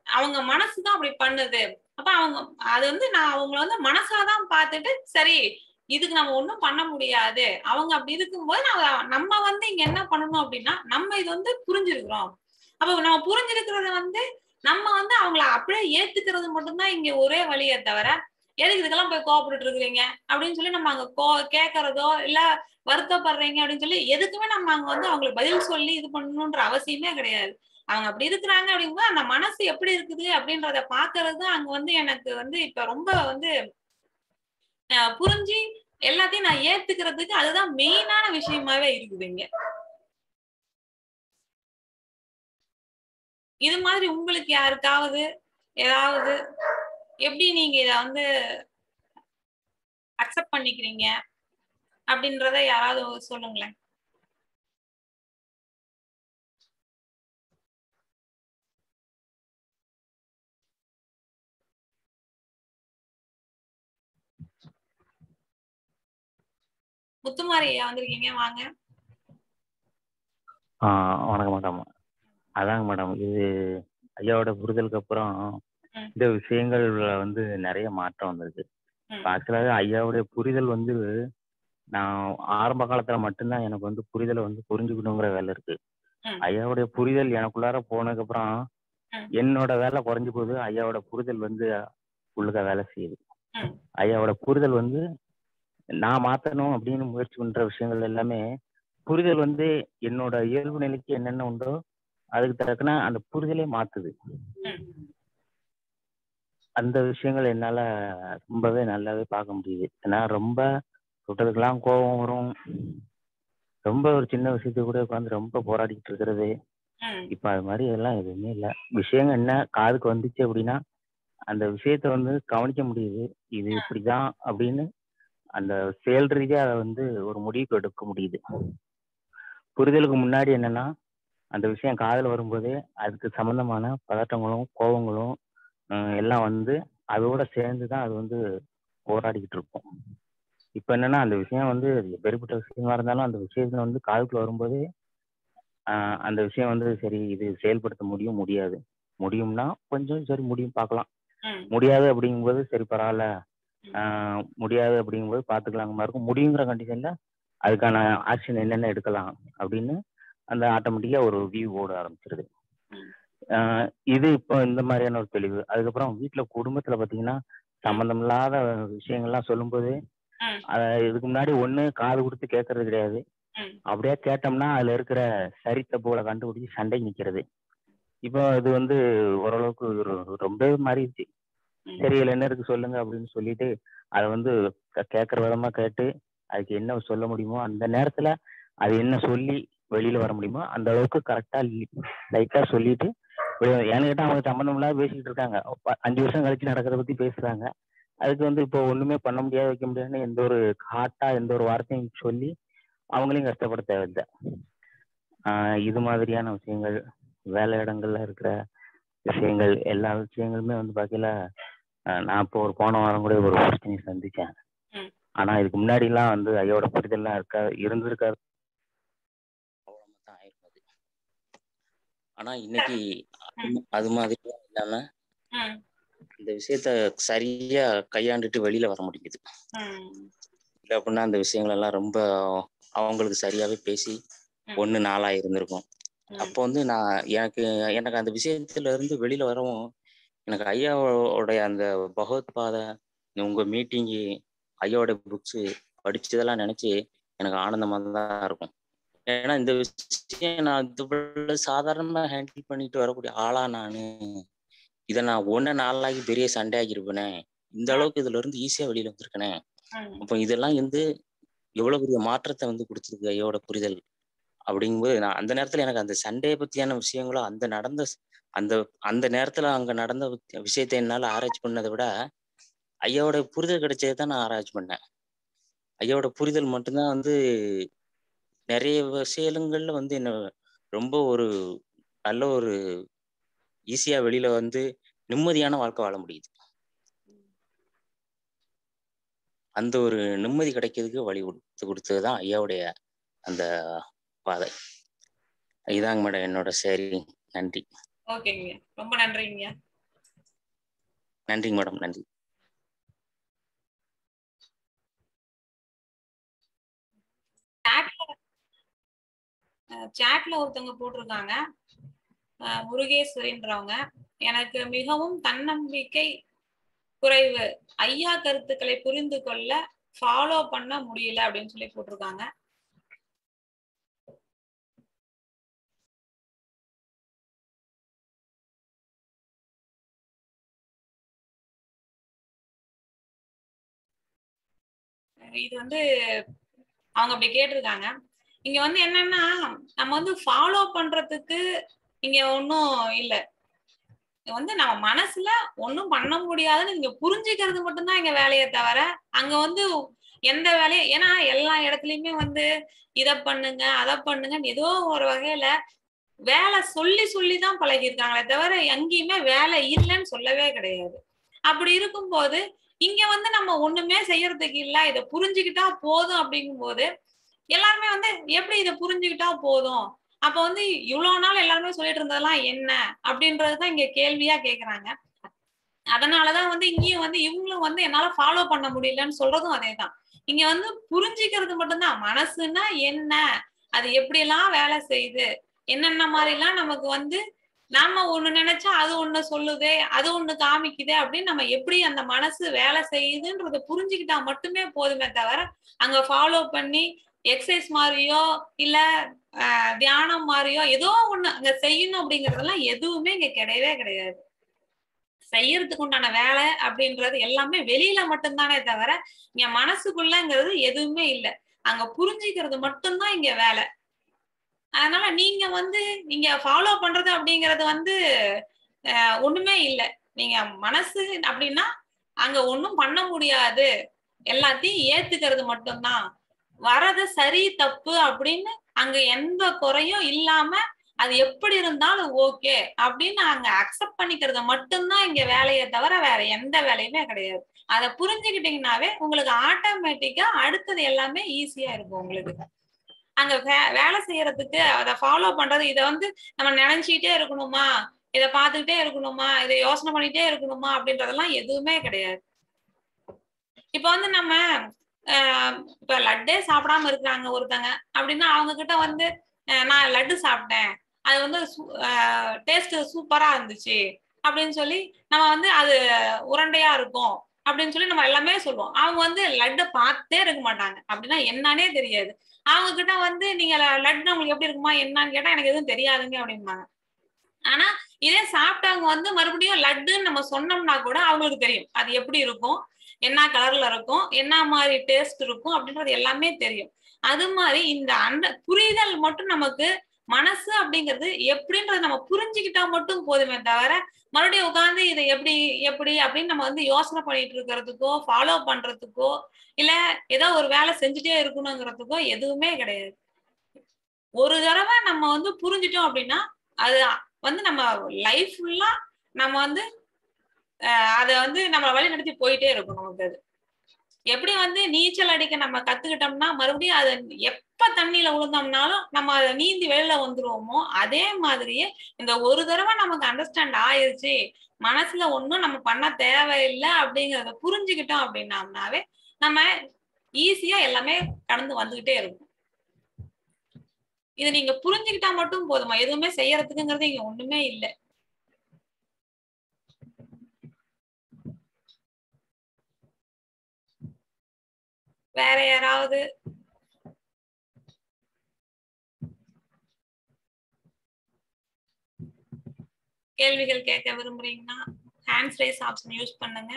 அவங்க மனசுதான் அப்படி பண்ணுது. அப்ப அவங்க அது வந்து நான் அவங்கள வந்து மனசாதான் பார்த்துட்டு சரி இதுக்கு நம்ம ஒண்ணும் பண்ண முடியாது. அவங்க அப்படி இருக்கும்போது நான் நம்ம வந்து இங்க என்ன பண்ணணும் அப்படின்னா நம்ம இது வந்து புரிஞ்சிருக்கிறோம். அப்ப நம்ம புரிஞ்சிருக்கிறத வந்து நம்ம வந்து அவங்கள அப்படியே ஏத்துக்கிறது மட்டும்தான் இங்க ஒரே வழியே தவிர எதுக்கு இதுக்கெல்லாம் போய் கோவப்பட்டு இருக்கிறீங்க அப்படின்னு சொல்லி நம்ம அங்க கோ கேட்கறதோ இல்ல வருத்தப்படுறீங்க அப்படின்னு சொல்லி எதுக்குமே நம்ம அங்க வந்து அவங்களுக்கு பதில் சொல்லி இது பண்ணணும்ன்ற அவசியமே கிடையாது. அவங்க அப்படி இருக்கிறாங்க அப்படிங்கும்போது அந்த மனசு எப்படி இருக்குது அப்படின்றத பாக்குறது அங்க வந்து எனக்கு வந்து இப்ப ரொம்ப வந்து புரிஞ்சு எல்லாத்தையும் நான் ஏத்துக்கிறதுக்கு அதுதான் மெயினான விஷயமாவே இருக்குதுங்க. இது மாதிரி உங்களுக்கு யாருக்காவது ஏதாவது எப்படி நீங்க இத வந்து அக்செப்ட் பண்ணிக்கிறீங்க அப்படின்றத யாராவது சொல்லுங்களேன். முத்துமாரி ஐயா வந்திருக்கீங்க, வாங்க. ஆஹ் வணக்கம் மேடம். அதாங்க மேடம், இது ஐயாவோட புரிதலுக்கு அப்புறம் இந்த விஷயங்கள்ல வந்து நிறைய மாற்றம் வந்திருக்கு. ஆக்சுவலாக ஐயாவுடைய புரிதல் வந்து நான் ஆரம்ப காலத்துல மட்டும்தான் எனக்கு வந்து புரிதலை வந்து புரிஞ்சுக்கணுங்கிற வேலை இருக்கு. ஐயாவுடைய புரிதல் எனக்குள்ளார போனதுக்கு அப்புறம் என்னோட வேலை குறைஞ்சு போகுது, ஐயாவோட புரிதல் வந்து உள்ளுக வேலை செய்யுது. ஐயாவோட புரிதல் வந்து நான் மாத்தணும் அப்படின்னு முயற்சி பண்ற விஷயங்கள் எல்லாமே புரிதல் வந்து என்னோட இயல்பு நிலைக்கு என்னென்ன உண்டோ அதுக்கு தக்கன அந்த புரிதலே மாத்துது. அந்த விஷயங்கள் என்னால ரொம்பவே நல்லாவே பார்க்க முடியுது. ஏன்னா ரொம்ப சுட்டதுக்கெல்லாம் கோபம் வரும், ரொம்ப ஒரு சின்ன விஷயத்த கூட உட்காந்து ரொம்ப போராடிக்கிட்டு இருக்கிறது. இப்ப அது மாதிரி இதெல்லாம் எதுவுமே இல்லை. விஷயங்கள் என்ன காதுக்கு வந்துச்சு அப்படின்னா அந்த விஷயத்த வந்து கவனிக்க முடியுது, இது இப்படிதான் அப்படின்னு அந்த செயல் ரீதியா அதை வந்து ஒரு முடிவுக்கு எடுக்க முடியுது. புரிதலுக்கு முன்னாடி என்னன்னா அந்த விஷயம் காதல் வரும்போதே அதுக்கு சம்பந்தமான பதட்டங்களும் கோபங்களும் எல்லாம் வந்து அதோட சேர்ந்துதான் அது வந்து போராடிக்கிட்டு இருக்கும். இப்ப என்னன்னா அந்த விஷயம் வந்து எப்பேற்பட்ட விஷயமா இருந்தாலும் அந்த விஷயத்துல வந்து காதுக்குள்ள வரும்போதே ஆஹ் அந்த விஷயம் வந்து சரி இது செயல்படுத்த முடியும் முடியாது, முடியும்னா கொஞ்சம் சரி முடியும் பார்க்கலாம், முடியாது அப்படிங்கும்போது சரி பரவாயில்ல ஆஹ் முடியாது அப்படிங்கும்போது பாத்துக்கலாங்க மாதிரி இருக்கும். முடியுங்கிற கண்டிஷன்ல அதுக்கான ஆக்ஷன் என்னென்ன எடுக்கலாம் அப்படின்னு அந்த ஆட்டோமேட்டிக்கா ஒரு வியூ ஓட ஆரம்பிச்சிருது. ஆஹ் இது இப்போ இந்த மாதிரியான ஒரு தெளிவு. அதுக்கப்புறம் வீட்டுல குடும்பத்துல பாத்தீங்கன்னா சம்பந்தம் இல்லாத விஷயங்கள்லாம் சொல்லும்போது இதுக்கு முன்னாடி ஒண்ணு காது கொடுத்து கேட்கறது கிடையாது, அப்படியே கேட்டோம்னா அதுல இருக்கிற சரித்த போல கண்டுபிடிச்சு சண்டை நிக்கிறது. இப்போ இது வந்து ஓரளவுக்கு ரொம்ப மாறிடுச்சு. சரி இதுல என்ன இருக்கு சொல்லுங்க அப்படின்னு சொல்லிட்டு அதை வந்து கேட்கற விதமா கேட்டு அதுக்கு என்ன சொல்ல முடியுமோ அந்த நேரத்துல அது என்ன சொல்லி வெளியில வர முடியுமோ அந்த அளவுக்கு கரெக்டா லைட்டா சொல்லிட்டு ஏன்னு கேட்டா அவங்க சம்பந்தம் இல்லாத பேசிக்கிட்டு இருக்காங்க, அஞ்சு வருஷம் கழிச்சு நடக்கிறத பத்தி பேசுறாங்க. அதுக்கு வந்து இப்போ ஒண்ணுமே பண்ண முடியாது வைக்க முடியாதுன்னு எந்த ஒரு ஹார்ட்டா எந்த ஒரு வார்த்தையும் சொல்லி அவங்களையும் கஷ்டப்பட தேவையில்லை. ஆஹ் இது மாதிரியான விஷயங்கள் வேலை இடங்கள்ல இருக்கிற விஷயங்கள் எல்லா விஷயங்களுமே வந்து பாக்கல. நான் இப்போ ஒரு போன வாரம் கூட ஒரு பிரச்சனையை சந்திச்சேன். ஆனா இதுக்கு முன்னாடி எல்லாம் வந்து ஐயோட புரிதல்லாம் இருக்கா இருந்திருக்காரு தான் ஆயிருக்காது. ஆனா இன்னைக்கு அது மாதிரிலாம் இல்லாம இந்த விஷயத்த சரியா கையாண்டுட்டு வெளியில வர முடியுது. இல்லை அப்படின்னா அந்த விஷயங்கள் எல்லாம் ரொம்ப அவங்களுக்கு சரியாவே பேசி ஒண்ணு நாளா இருந்திருக்கும். அப்போ வந்து நான் எனக்கு எனக்கு அந்த விஷயத்துல இருந்து வெளியில வரவும் எனக்கு ஐயாவோடைய அந்த பகவத் பாதை உங்க மீட்டிங்கு ஐயாவோட புக்ஸ் படிச்சதெல்லாம் நினைச்சு எனக்கு ஆனந்தமா தான் இருக்கும். ஏன்னா இந்த விஷயம் நான் இது சாதாரணமா ஹேண்டில் பண்ணிட்டு வரக்கூடிய ஆளா நானு இதை நான் ஒன்ன நாளாகி பெரிய சண்டையாகிருப்பேனே, இந்த அளவுக்கு இதுல இருந்து ஈஸியா வெளியில வந்திருக்கனே. அப்போ இதெல்லாம் வந்து எவ்வளவு பெரிய மாற்றத்தை வந்து கொடுத்துருக்கு ஐயோட புரிதல் அப்படிங்கும்போது நான் அந்த நேரத்துல எனக்கு அந்த சண்டையை பத்தியான விஷயங்களும் அந்த நடந்த அந்த அந்த நேரத்துல அங்க நடந்த விஷயத்தை என்னால ஆராய்ச்சி பண்ணதை விட ஐயாவோட புரிதல் கிடைச்சதை தான் நான் ஆராய்ச்சி பண்ணேன். ஐயாவோட புரிதல் மட்டும்தான் வந்து நிறைய விஷயங்கள்ல வந்து என்ன ரொம்ப ஒரு நல்ல ஒரு ஈஸியா வெளியில வந்து நிம்மதியான வாழ்க்கை வாழ முடியுது. அந்த ஒரு நிம்மதி கிடைக்கிறதுக்கு வழி கொடுத்து கொடுத்ததுதான் ஐயாவுடைய அந்த பாதை. இதாங்க மேடம் என்னோட சரி. நன்றி. ஓகேங்க, ரொம்ப நன்றிங்க. நன்றிங்க மேடம். நன்றி. சாட்ல ஒருத்தவங்க போட்டிருக்காங்க, முருகேஸ்வரின்றவங்க, எனக்கு மிகவும் தன்னம்பிக்கை குறைவு, ஐயா கருத்துக்களை புரிந்து கொள்ள ஃபாலோ பண்ண முடியல அப்படின்னு சொல்லி போட்டிருக்காங்க. இது வந்து அவங்க அப்படி கேட்டிருக்காங்க. இங்க வந்து என்னன்னா, நம்ம வந்து ஃபாலோ பண்றதுக்கு இங்க ஒன்னும் இல்ல. வந்து நம்ம மனசுல ஒன்னும் பண்ண முடியாதுன்னு நீங்க புரிஞ்சுக்கிறது மட்டும்தான் இங்க வேலையை தவிர, அங்க வந்து எந்த வேலையும், ஏன்னா எல்லா இடத்துலயுமே வந்து இத பண்ணுங்க அதை பண்ணுங்க ஏதோ ஒரு வகையில வேலை சொல்லி சொல்லிதான் பழகிருக்காங்களே தவிர எங்கேயுமே வேலை இல்லைன்னு சொல்லவே கிடையாது. அப்படி இருக்கும்போது இங்க வந்து நம்ம ஒண்ணுமே செய்யறதுக்கு இல்ல, இதை புரிஞ்சுக்கிட்டா போதும் அப்படிங்கும் போது எல்லாருமே வந்து எப்படி இதை புரிஞ்சுக்கிட்டா போதும், அப்ப வந்து இவ்வளவு நாள் எல்லாருமே சொல்லிட்டு இருந்ததெல்லாம் என்ன அப்படின்றதுதான் இங்க கேள்வியா கேக்குறாங்க. அதனாலதான் வந்து இங்கேயும் வந்து இவங்களும் வந்து என்னால ஃபாலோ பண்ண முடியலன்னு சொல்றதும் அதேதான். இங்க வந்து புரிஞ்சுக்கிறது மட்டும்தான், மனசுன்னா என்ன, அது எப்படி எல்லாம் வேலை செய்யுது, என்னென்ன மாதிரி எல்லாம் நமக்கு வந்து நாம ஒண்ணு நினைச்சா அது ஒண்ணு சொல்லுதே, அது ஒண்ணு காமிக்குதே அப்படின்னு நம்ம எப்படி அந்த மனசு வேலை செய்யுதுன்றத புரிஞ்சுக்கிட்டா மட்டுமே போதுமே தவிர அங்க ஃபாலோ பண்ணி எக்ஸசைஸ் மாதிரியோ இல்ல தியானம் மாதிரியோ ஏதோ ஒண்ணு அங்க செய்யணும் அப்படிங்கறதெல்லாம் எதுவுமே இங்க கிடையவே கிடையாது. செய்யறதுக்கு உண்டான வேலை அப்படின்றது எல்லாமே வெளியில மட்டும்தானே தவிர இங்க மனசுக்குள்ளங்கிறது எதுவுமே இல்லை. அங்க புரிஞ்சுக்கிறது மட்டும்தான் இங்க வேலை. அதனால நீங்க வந்து நீங்க ஃபாலோ பண்றது அப்படிங்கறது வந்து அஹ் ஒண்ணுமே இல்லை. நீங்க மனசு அப்படின்னா அங்க ஒண்ணும் பண்ண முடியாது, எல்லாத்தையும் ஏத்துக்கிறது மட்டும்தான். வரது சரி தப்பு அப்படின்னு அங்க எந்த குறையும் இல்லாம அது எப்படி இருந்தாலும் ஓகே அப்படின்னு அங்க அக்செப்ட் பண்ணிக்கிறத மட்டும்தான் இங்க வேலையை தவிர வேற எந்த வேலையுமே கிடையாது. அதை புரிஞ்சுக்கிட்டீங்கன்னாவே உங்களுக்கு ஆட்டோமேட்டிக்கா அடுத்தது எல்லாமே ஈஸியா இருக்கும். உங்களுக்கு அங்க வேலை செய்யறதுக்கு அதை ஃபாலோ பண்றது, இதை வந்து நம்ம நினைச்சுக்கிட்டே இருக்கணுமா, இதை பார்த்துக்கிட்டே இருக்கணுமா, இதை யோசனை பண்ணிட்டே இருக்கணுமா அப்படின்றதெல்லாம் எதுவுமே கிடையாது. இப்ப வந்து நம்ம ஆஹ் இப்ப லட்டே சாப்பிடாம இருக்கிறாங்க ஒருத்தங்க அப்படின்னா அவங்க கிட்ட வந்து நான் லட்டு சாப்பிட்டேன், அது வந்து டேஸ்ட் சூப்பரா இருந்துச்சு அப்படின்னு சொல்லி நம்ம வந்து அது உருண்டையா இருக்கும் அப்படின்னு சொல்லி நம்ம எல்லாமே சொல்லுவோம். அவங்க வந்து லட்டை பார்த்தே இருக்க மாட்டாங்க, அப்படின்னா என்னன்னே தெரியாது. அவங்க கிட்ட வந்து நீங்க லட்டு உங்களுக்கு எப்படி இருக்குமா என்னன்னு கேட்டா எனக்கு எதுவும் தெரியாதுங்க அப்படிம்பாங்க. ஆனா இதே சாப்பிட்டவங்க வந்து மறுபடியும் லட்டுன்னு நம்ம சொன்னோம்னா கூட அவங்களுக்கு தெரியும் அது எப்படி இருக்கும், என்ன கலர்ல இருக்கும், என்ன மாதிரி டேஸ்ட் இருக்கும் அப்படின்றது எல்லாமே தெரியும். அது மாதிரி இந்த அந்த புரிதல் மட்டும் நமக்கு மனசு அப்படிங்கிறது எப்படின்றது நம்ம புரிஞ்சுக்கிட்டா மட்டும் போதுமே தவிர மறுபடியும் உட்காந்து இதை எப்படி எப்படி அப்படின்னு நம்ம வந்து யோசனை பண்ணிட்டு இருக்கிறதுக்கோ ஃபாலோ பண்றதுக்கோ இல்ல ஏதோ ஒரு வேலை செஞ்சுட்டே இருக்கணுங்கிறதுக்கோ எதுவுமே கிடையாது. ஒரு தடவை நம்ம வந்து புரிஞ்சுட்டோம் அப்படின்னா அது வந்து நம்ம லைஃப் ஃபுல்லா நம்ம வந்து அஹ் அதை வந்து நம்ம வழி நடத்தி போயிட்டே இருக்கும். நமக்கு அது எப்படி வந்து நீச்சல் அடிக்க நம்ம கத்துக்கிட்டோம்னா மறுபடியும் அதை எப்ப தண்ணியில விழுந்தோம்னாலும் நம்ம அதை நீந்தி வெளியில வந்துருவோமோ அதே மாதிரியே இந்த ஒரு தடவை நமக்கு அண்டர்ஸ்டாண்ட் ஆயிருச்சு, மனசுல ஒன்றும் நம்ம பண்ண தேவையில்லை அப்படிங்கிறத புரிஞ்சுக்கிட்டோம் அப்படின்னோம்னாவே நம்ம ஈஸியா எல்லாமே கடந்து வந்துகிட்டே இருக்கும். இது நீங்க புரிஞ்சுக்கிட்டா மட்டும் போதுமா, எதுவுமே செய்யறதுக்குங்கிறது இங்க ஒண்ணுமே இல்லை. வேற யாராவது கேள்விகள் கேட்க விரும்புறீங்கன்னா ஹேண்ட்ஸ் ரைஸ் ஆப்ஷன் யூஸ் பண்ணுங்க.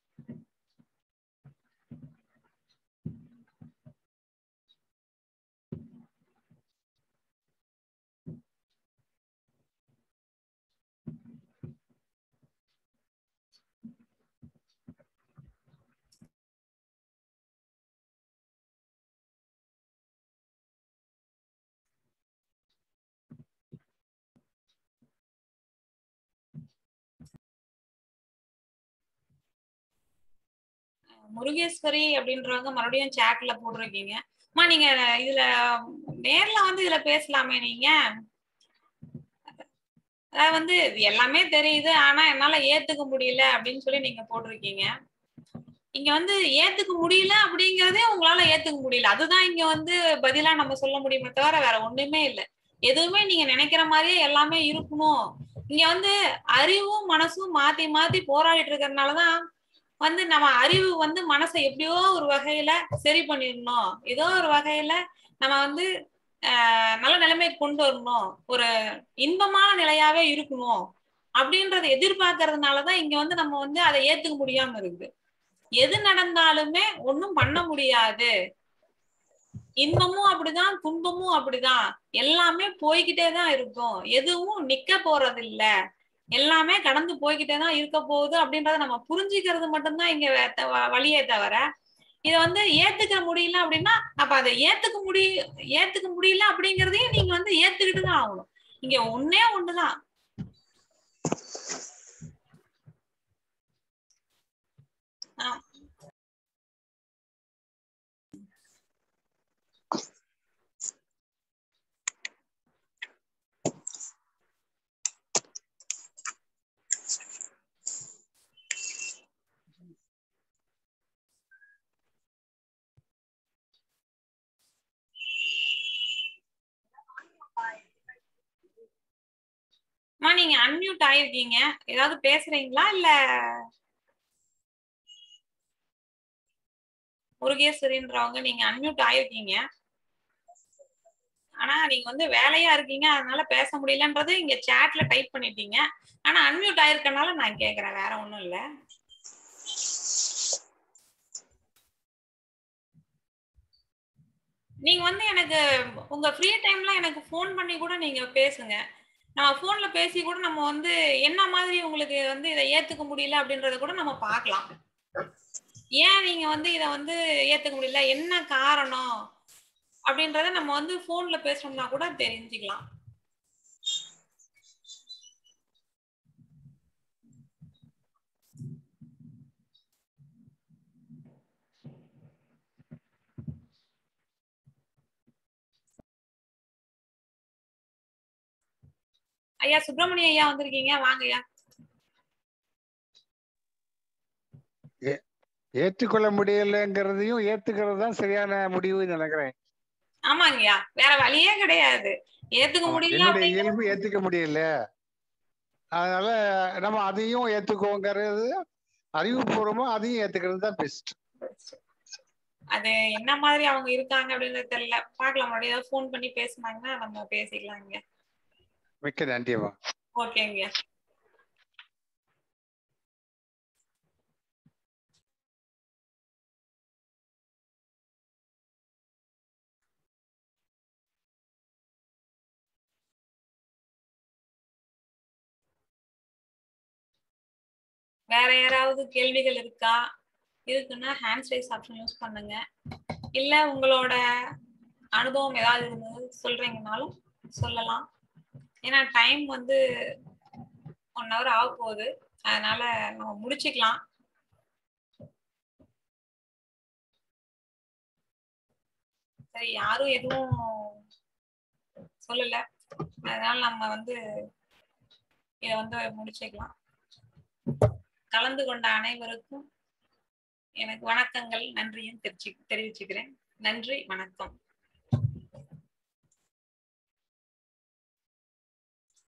முருகேஸ்வரி அப்படின்றவங்க மறுபடியும் சாட்ல போட்டிருக்கீங்க. அம்மா நீங்க இதுல நேர்ல வந்து இதுல பேசலாமே, நீங்க அதாவது வந்து இது எல்லாமே தெரியுது ஆனா என்னால ஏத்துக்க முடியல அப்படின்னு சொல்லி நீங்க போட்டிருக்கீங்க. இங்க வந்து ஏத்துக்க முடியல அப்படிங்கறதே உங்களால ஏத்துக்க முடியல. அதுதான் இங்க வந்து பதிலா நம்ம சொல்ல முடியுமே தவிர வேற ஒண்ணுமே இல்லை. எதுவுமே நீங்க நினைக்கிற மாதிரியே எல்லாமே இருக்கணும். இங்க வந்து அறிவும் மனசும் மாத்தி மாத்தி போராடிட்டு இருக்கிறதுனாலதான் வந்து நம்ம அறிவு வந்து மனசை எப்படியோ ஒரு வகையில சரி பண்ணிடணும், ஏதோ ஒரு வகையில நம்ம வந்து ஆஹ் நல்ல நிலைமைக்கு கொண்டு வரணும், ஒரு இன்பமான நிலையாவே இருக்கணும் அப்படின்றத எதிர்பார்க்கறதுனாலதான் இங்க வந்து நம்ம வந்து அதை ஏத்துக்க முடியாம இருக்கு. எது நடந்தாலுமே ஒண்ணும் பண்ண முடியாது, இன்பமும் அப்படிதான் துன்பமும் அப்படிதான், எல்லாமே போய்கிட்டே தான் இருக்கும், எதுவும் நிக்க போறது இல்ல, எல்லாமே கடந்து போய்கிட்டே தான் இருக்க போகுது அப்படின்றத நம்ம புரிஞ்சுக்கிறது மட்டும்தான் இங்க வழியே தவிர இத வந்து ஏத்துக்க முடியல அப்படின்னா அப்ப அதை ஏத்துக்க முடிய ஏத்துக்க முடியல அப்படிங்கறதையும் நீங்க வந்து ஏத்துக்கிட்டு தான் ஆகணும். இங்க ஒன்னே ஒண்ணுதான். நீங்க அன்மியூட் ஆயிருக்கீங்க, ஏதாவது பேசுறீங்களா இல்ல? முருகேஸ்வரின்றவங்க நீங்க அன்மியூட் ஆயிருக்கீங்க, ஆனா நீங்க வந்து வேலையா இருக்கீங்க அதனால பேச முடியலன்றது இங்க சாட்ல டைப் பண்ணிட்டீங்க. ஆனா அன்மியூட் ஆயிருக்கனால நான் கேக்குறேன், வேற ஒண்ணும் இல்ல. நீங்க வந்து எனக்கு உங்க ஃப்ரீ டைம்ல எனக்கு ஃபோன் பண்ணி கூட நீங்க பேசுங்க. நம்ம ஃபோன்ல பேசி கூட நம்ம வந்து என்ன மாதிரி உங்களுக்கு வந்து இதை ஏத்துக்க முடியல அப்படின்றத கூட நம்ம பார்க்கலாம். ஏன் நீங்க வந்து இதை வந்து ஏத்துக்க முடியல, என்ன காரணம் அப்படின்றத நம்ம வந்து ஃபோன்ல பேசணும்னா கூட தெரிஞ்சுக்கலாம். ஐயா சுப்பிரமணிய ஐயா வந்திருக்கீங்க, வாங்க ஐயா. ஏற்றுக்கொள்ள முடியலங்கிறதையும் ஏத்துக்கிறது தான் சரியான முடிவு நினைக்கிறேன். ஆமாங்கய்யா, வேற வழியே கிடையாது. ஏத்துக்க முடியல, என்னுடைய இயல்பு ஏத்துக்க முடியல, அதனால நம்ம அதையும் ஏத்துக்கோங்கிறது அறிவுபூர்வமா அதையும் ஏத்துக்கிறது தான் பெஸ்ட். அது என்ன மாதிரி அவங்க இருக்காங்க அப்படின்றது தெரியல, பாக்கலாம். மறுபடியும் ஏதாவது ஃபோன் பண்ணி பேசினாங்கன்னா நம்ம பேசிக்கலாங்க. மிக்க நன்றிமா. ஓகேங்க. வேற யாராவது கேள்விகள் இருக்கா? இருக்குன்னா ஹேண்ட் ரைஸ் ஆப்ஷன் யூஸ் பண்ணுங்க. இல்ல உங்களோட அனுபவம் ஏதாவது இருந்தது சொல்றீங்கனாலும் சொல்லலாம். ஏன்னா டைம் வந்து ஒன் ஹவர் ஆக போகுது, அதனால நம்ம முடிச்சுக்கலாம். சரி, யாரும் எதுவும் சொல்லல, அதனால நம்ம வந்து இதை வந்து முடிச்சுக்கலாம். கலந்து கொண்ட அனைவருக்கும் எனக்கு வணக்கங்கள், நன்றியும் தெரிவிச்சுக்கிறேன். நன்றி, வணக்கம்.